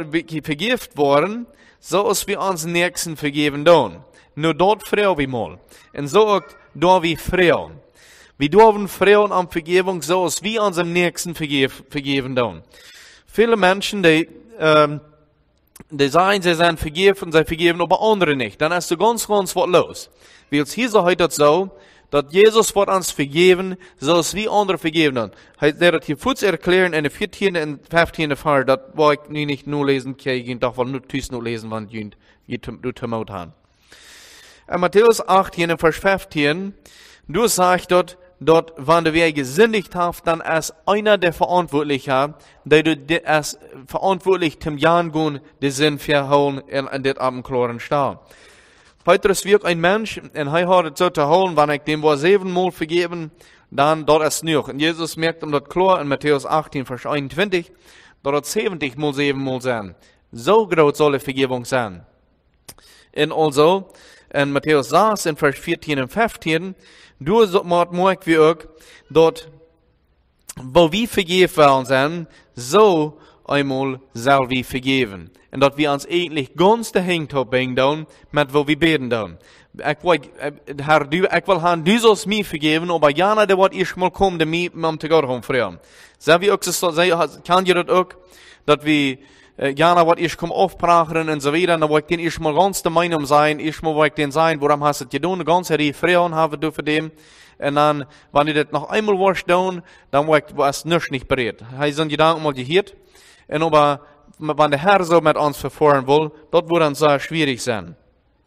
worden, so als wir uns Nächsten vergeben tun. Nur dort freuen wir mal. Und so auch da wir freuen. Wir dürfen freuen an Vergebung, so als wir unserem Nächsten vergeben tun. Viele Menschen, die sagen, sie sind vergeben, sie vergeben aber andere nicht. Dann ist so ganz was los. Weil es hier so heute so, dass Jesus wird uns vergeben, so als wir andere vergeben haben. Er hat hier kurz erklären in der 14. und 15. Vers, das war ich nicht nur lesen, ich darf nur tüß nur lesen, wann du Timot haben. In Matthäus 18, in Vers 15, du sagst dort, wenn wir gesündigt haben, dann ist einer der Verantwortlichen, der du als verantwortlich zum Jahren gehen, die Sinn verholen in das Abendkloren stehen. Petrus wirkt ein Mensch, und er hat es so zu holen, wenn ich dem war 7-mal vergeben, dann dort ist noch. Und Jesus merkt das klar in Matthäus 18, Vers 21, dort 70-mal 7-mal sein. So groß soll die Vergebung sein. Und also, in Matthäus 6, in Vers 14 und 15, du merkst wir auch, dort, wo wir vergeben werden sein, so einmal soll wir vergeben. Und dass wir uns eigentlich ganz dahin bringen, mit wo wir beten dann. Ich will haben, du sollst mir vergeben, aber jana, der wird erst mal kommen, der mir zu Gott umfragen. Sagen wir auch, kann ihr das auch, dass wir, jana, wird erst kommen aufbrachen und so weiter, dann wird den erst mal ganz der Meinung sein, erst mal wird den sein, woran hast du das getan, ganz die Frauen haben du für dem. Und dann, wenn ihr das noch einmal wirst tun, dann wird es nicht bereit. Hij sind Gedanken mal gehört. Und aber, wenn der Herr so mit uns verfahren will, das wird dann sehr schwierig sein.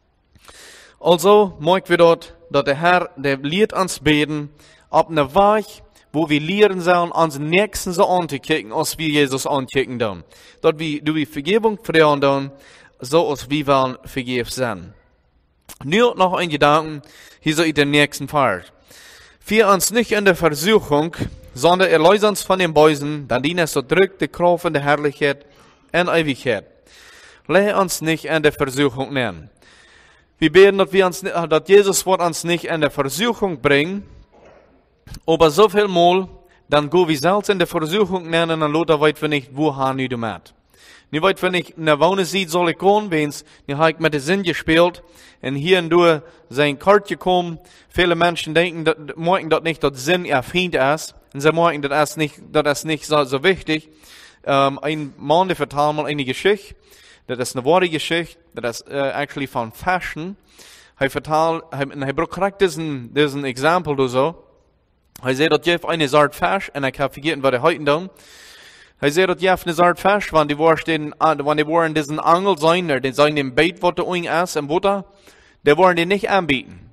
Also, möchten wir dort, dass der Herr, der lehrt uns beten, auf einer Weg, wo wir lernen sollen, uns Nächsten so anzukicken, als wir Jesus ankicken dann. Dass wir durch Vergebung freuen dann, so als wir wollen vergeben sein. Nur noch ein Gedanken, hier so in dem nächsten Vers. Führ uns nicht in der Versuchung, sondern erlöse uns von den Bösen, dann diene es so drückt die Kraft und die Herrlichkeit in Ewigkeit. Lass uns nicht in der Versuchung nehmen. Wir beten, dass Jesus wird uns nicht in der Versuchung bringen, aber so viel Mal, dann gehen wir selbst in der Versuchung nennen, und Lothar weiß wir nicht, wo haben wir damit. Nu weet wenn ich in der Wohne sieht, soll ich gehen, wenn's, nu habe ich mit der Sinn gespielt, und hier und da sein Kart gekommen. Viele Menschen denken, merken das nicht, dass Sinn erfindend ist, und sie merken, das ist nicht so wichtig. Ein Mann, der vertelt mal eine Geschichte, das ist eine wahre Geschichte, das ist actually von Fashion. Er braucht diesen Exempel oder so. Er sagt, dass ich eine Art Fisch, und ich habe vergessen, was er heute tun. Er sagt, dass ich eine Art Fisch, wenn die waren in diesen Angel sein, die sagen, dem Bait, was du ist, im Butter, die wollen die nicht anbieten.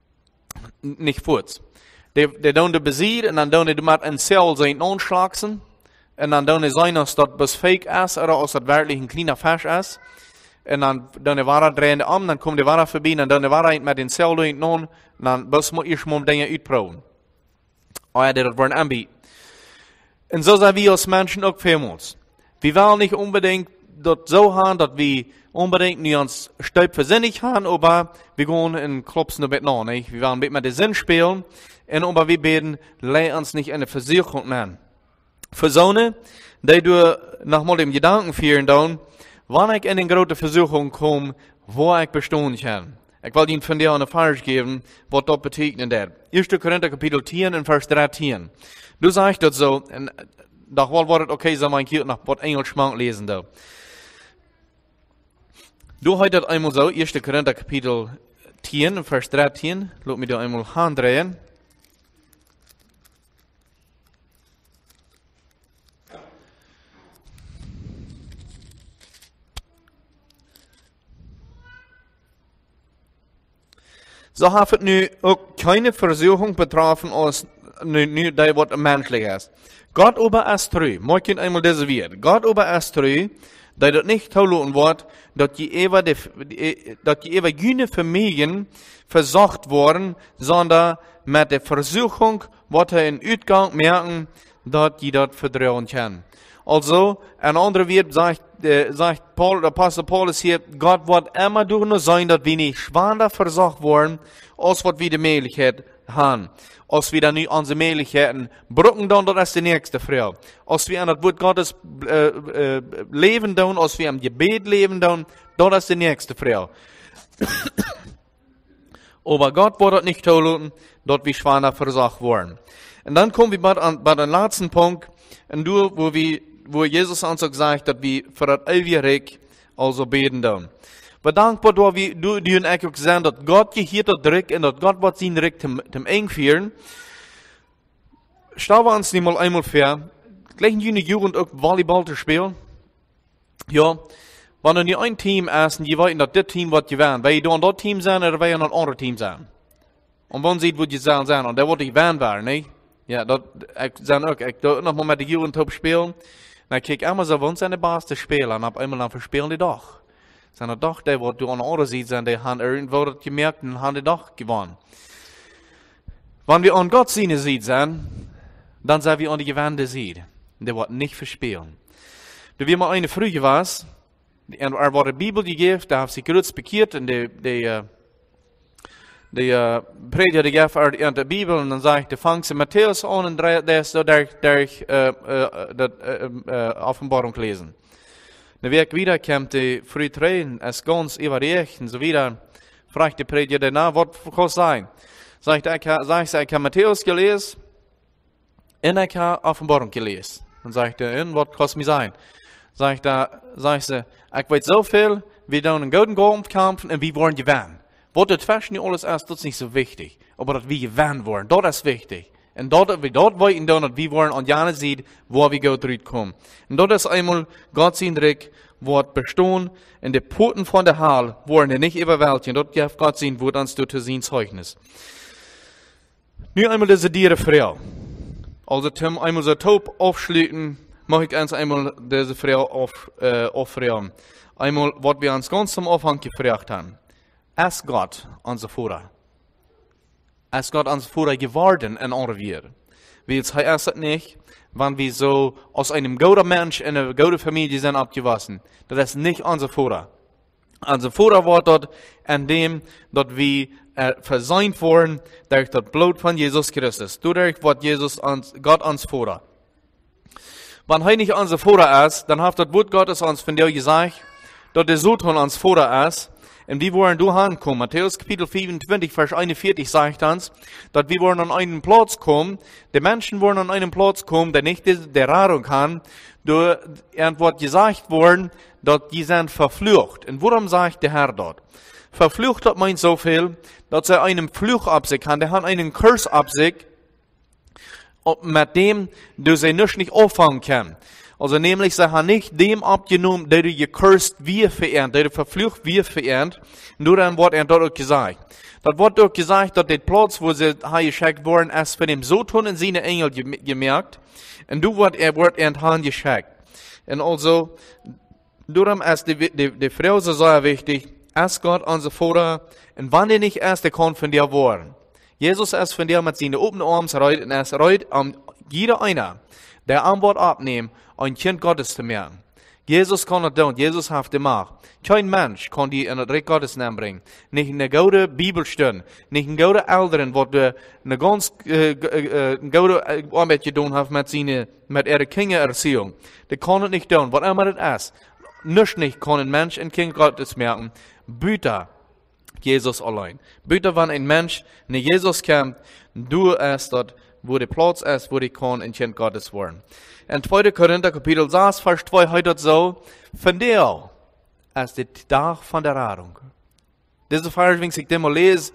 Nicht kurz. Die tun die besiegen, und dann tun die mit ein Zell sein anschlagen, und dann tun die sein, dass das fake ist, oder dass das wirklich ein kleiner Fisch ist. En dan var hij draaide om, dan kwam de waar voorbij, en dan var hij met den cel in non, dan was moet eerst maar dingen uitproeven. Oh ja, dat wordt aanbieden. En zo zijn we als mensen ook vielmals. We willen niet unbedingt dat zo gaan, dat we unbedingt nu ons stuipverzinnig gaan, aber we gaan en klopsen een beetje na, nicht? We willen een beetje met de zin spelen, en aber we beten, leid ons niet in de versuchung nemen. Für zonen, die du nochmal dem Gedanken führen dann, wann ich in den große Versuchung komme, wo ich bestehen kann. Ich will Ihnen von dir eine Vers geben, was das bedeutet. 1. Korinther Kapitel 10 in Vers 13. Du sagst das so, und doch wird es okay sein, mein Kind nach was Englisch lesen da. Du hast das einmal so, 1. Korinther Kapitel 10 in Vers 13, lass mich da einmal handrehen. So hat es nu auch keine Versuchung betroffen, als nu das, was menschlich ist. Gott aber ist treu. Moi kind einmal diese Wort. Gott aber ist treu, dass das nicht zulassen wird, dass die ewa keine Familien versucht worden, sondern mit der Versuchung, wird in Utgang merken, dass die das vertrauen können. Also, ein anderer Wort sagt Paul, der Apostel Paulus hier, Gott wird immer durch nur sein, dass wir nicht schwanger versucht worden, als was wir die Möglichkeit haben. Als wir dann nicht unsere Möglichkeiten brücken, dann das ist die nächste Frau. Als wir an das Wort Gottes leben, dann, als wir am Gebet leben, dann das ist die nächste Frau. Aber Gott wird das nicht tun, dass wir schwanger versucht worden. Und dann kommen wir bei dem letzten Punkt, und wo Jesus uns auch sagt, dass wir für das ewige Reich also beten dann. Wir dankbar, dass wir und ich auch sehen, dass Gott hier das Reich und dass Gott wird sein Reich zum Eng führen. Stellen wir uns nicht mal einmal vor, gleich in die Jugend auch Volleyball zu spielen. Ja, wenn dann ein Team ist und die wollen, dass das Team wird gewinnen, weil ihr in das Team sein oder weil ihr in ein anderes Team sein. Und wann sieht, wo die sein, und der wird nicht gewinnen werden, nicht? Ja, ich sage auch, ich darf noch mal mit der Jugend spielen. Dan kijk ik immer so, wann zijn de beste spelen, en op eenmaal dan verspelen die doch. Zijn er doch, die wat du aan de andere ziet, zijn die han irgendwo dat gemerkt en han die doch gewonnen. Wenn wir an Gott seine Sied sind, dann sind wir an die gewandte Sied. Der wird nicht verspielen. Da wir mal eine Frühe was, er wurde die Bibel gegeben, da hat sich kurz bekehrt und die Prediger gaf in der Bibel und dann sagt, fangt sie Matthäus an und der ist so der Offenbarung lesen. Dann wird wieder, kommt die früh rein, es ganz überrecht und so wieder, fragt die Prediger danach, was kann es sein? Sagt ich habe Matthäus gelesen und ich habe Offenbarung gelesen. Dann sagt er, was kann es mir sein? Sagt sie, ich weiß so viel, wir tun einen guten Kampf kämpfen und wir wollen gewinnen. Was das Fashion nicht alles ist, das ist nicht so wichtig. Aber dass wir gewinnen wollen, das ist wichtig. Und dass wir dort wollen, dass wir wollen an jene sehen, wo wir Gott kommen. Und das ist einmal Gott sein Reich, wird bestehen, in den Porten von der Halle, wollen wir nicht überwältigen. Dort gibt Gott sein Wort uns durch sein Zeugnis. Nu einmal diese Dierenfrau. Also, Tim einmal so taub aufschließen, mache ich uns einmal diese Frau aufrühren. Einmal, was wir uns ganz zum Anfang gefragt haben. Ist Gott unser Vater? Ist Gott unser Vater geworden in unserer Welt? Weil es heißt nicht, wenn wir so aus einem guten Mensch in einer guten Familie sind abgewachsen. Das ist nicht unser Vater. Unser Vater war dort, indem wir versäumt wurden durch das Blut von Jesus Christus. Dadurch wird Gott uns Vater. Wenn er nicht unser Vater ist, dann hat das Wort Gottes uns von dir gesagt, dass der Sohn uns Vater ist. Und wir wollen durchkommen. Matthäus Kapitel 25, Vers 41 sagt uns, dass wir wollen an einen Platz kommen, die Menschen wollen an einen Platz kommen, der nicht der Radung kann, durch wird gesagt worden, dass die sind verflucht. Und warum sagt der Herr dort? Verflucht hat meint so viel, dass er einen Fluch ab sich kann, der hat einen Kurs ab sich, mit dem du sie nicht auffangen kannst. Also nämlich, sie haben nicht dem abgenommen, der du gekürzt wie verehrt, der du verflucht wie verehrt. Nur dann wird dort gesagt. Das wird dort gesagt, dass der Platz, wo sie geschickt worden ist, für den Sohn und seine Engel gemerkt. Und du wird in Hand geschickt. Und also, Darum ist die Frau so sehr wichtig. Ist Gott unser Vater. Und wann er nicht ist, der kann von dir werden. Jesus ist von dir mit seinen offenen Armen reut. Und er ist reut, jeder einer, der Antwort abnimmt, ein Kind Gottes zu merken. Jesus kann das tun. Jesus hat die Macht. Kein Mensch kann die in das Reich Gottes Namen bringen. Nicht eine gute Bibelstunde, nicht ein guter Eltern, wo du eine ganz gute Arbeit getan hast mit ihrer Kindererziehung. Die kann es nicht tun, was immer das ist. Nicht kann ein Mensch ein Kind Gottes merken. Bitte Jesus allein. Bitte, wenn ein Mensch nach Jesus kommt, du erst dort, wo der Platz ist, wo die kann ein Kind Gottes werden. In 2. Korinther Kapitel 6, Vers 2 heißt so, von dir ist der Tag von der Rettung. Diese Vers, wenn ich den mal lese,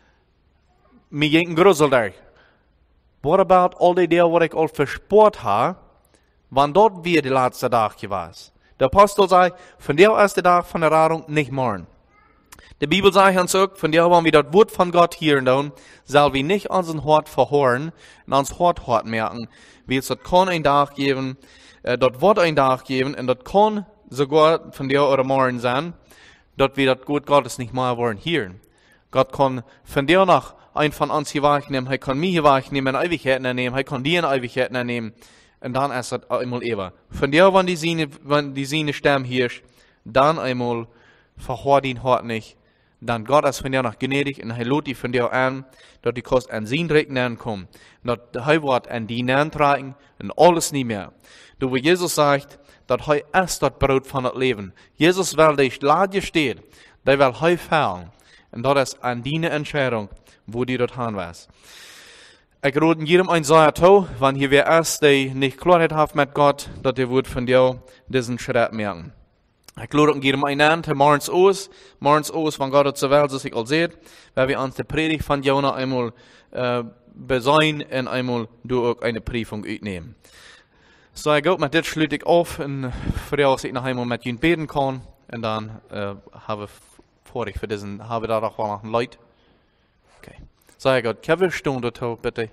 mir jeden Grusel durch. What about all die Dinge, was ich all verspürt habe, wann dort wir der letzte Tag gewesen? Der Apostel sagt, von dir ist der Tag von der Rettung nicht morgen. Die Bibel sagt uns auch, von dir, wenn wir das Wort von Gott hören, dann soll wir nicht unseren Hort verhören und uns Hort merken, wie es dort kann ein Tag geben, dort wird ein Tag geben, und dort kann sogar von dir oder morgen sein, dort wir das Wort Gottes nicht mehr wollen hören. Gott kann von dir noch ein von uns hier wegnehmen, er kann mich hier wegnehmen, in Ewigkeiten nehmen, er kann dir in Ewigkeiten nehmen, und dann ist das einmal ewig. Von dir, wenn die Sinne Stamm hirsch, dann einmal verhör den Hort nicht, dann Gott ist von dir noch gnädig und er lädt dich von dir an, dass die Kost an sein Recht nähen kommen, dass er wird an die nähen tragen und alles nicht mehr. Du, wo Jesus sagt, dass er ist das Brot von das Leben. Jesus will dich lade steht, der will er fallen. Und das ist an deine Entscheidung, wo du dort hin wirst. Ich rate jedem ein Sache zu, wenn hier wer ist, der nicht Klarheit hat mit Gott, dass er wird von dir diesen Schritt merken. Ich lade jedem einen an, morgens aus, wenn Gott zur Welt ist, ich all seht, weil wir uns die Predigt von Jona einmal besein und einmal durch eine Prüfung utnehmen. So, ich glaube, mit das schließe ich auf, und für dass ich noch einmal mit Ihnen beten kann, und dann habe ich für diesen, habe da noch mal ein Leid. Okay. So, Gott, kann wir Stunde dazu, bitte?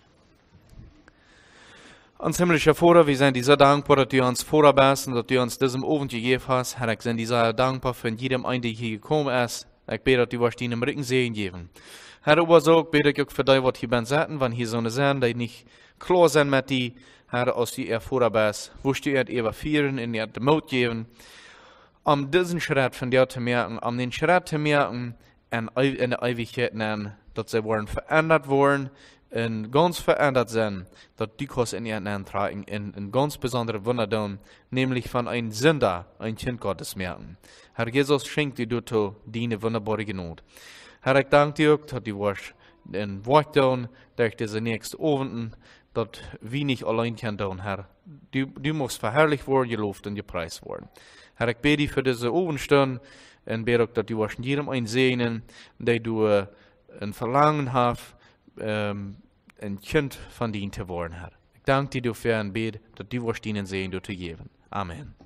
Uns himmlischer Vater, wir sind dir sehr dankbar, dass du uns vorher bist und dass du uns diesem Abend gegeben hast. Herr, ich bin dir sehr dankbar für jedem einen, der hier gekommen ist. Ich bete, dass du was ihnen im Rücken sehen geben. Herr, aber so bete ich auch für die, was hier bin sitzen, wenn hier so eine sind, die nicht klar sind mit dir. Herr, als du vorher bist, wirst du ihr überführen und ihr den Mut geben, um diesen Schritt von dir zu merken, um den Schritt zu merken, in der Ewigkeit nennen, dass sie worden verändert worden, und ganz verändert sind, dass die Kost in ihren Antragen in ganz besondere Wunder tun, nämlich von einem Sünder ein Kind Gottes merken. Herr Jesus, schenkt dir dazu deine wunderbare Not. Herr, ich danke dir, dass du warst in Wort tun, durch diese nächsten Abenden, dass wir nicht allein können tun, Herr. Du musst verherrlicht werden, gelobt und gepreist werden. Herr, ich bete für diese Abendstunde und bete auch, dass du warst in jedem einen segnen, der du ein Verlangen hast, ein Kind von dir zu werden, Herr. Ich danke dir dafür und bete, dass du wirst ihnen sehen, du zu geben. Amen.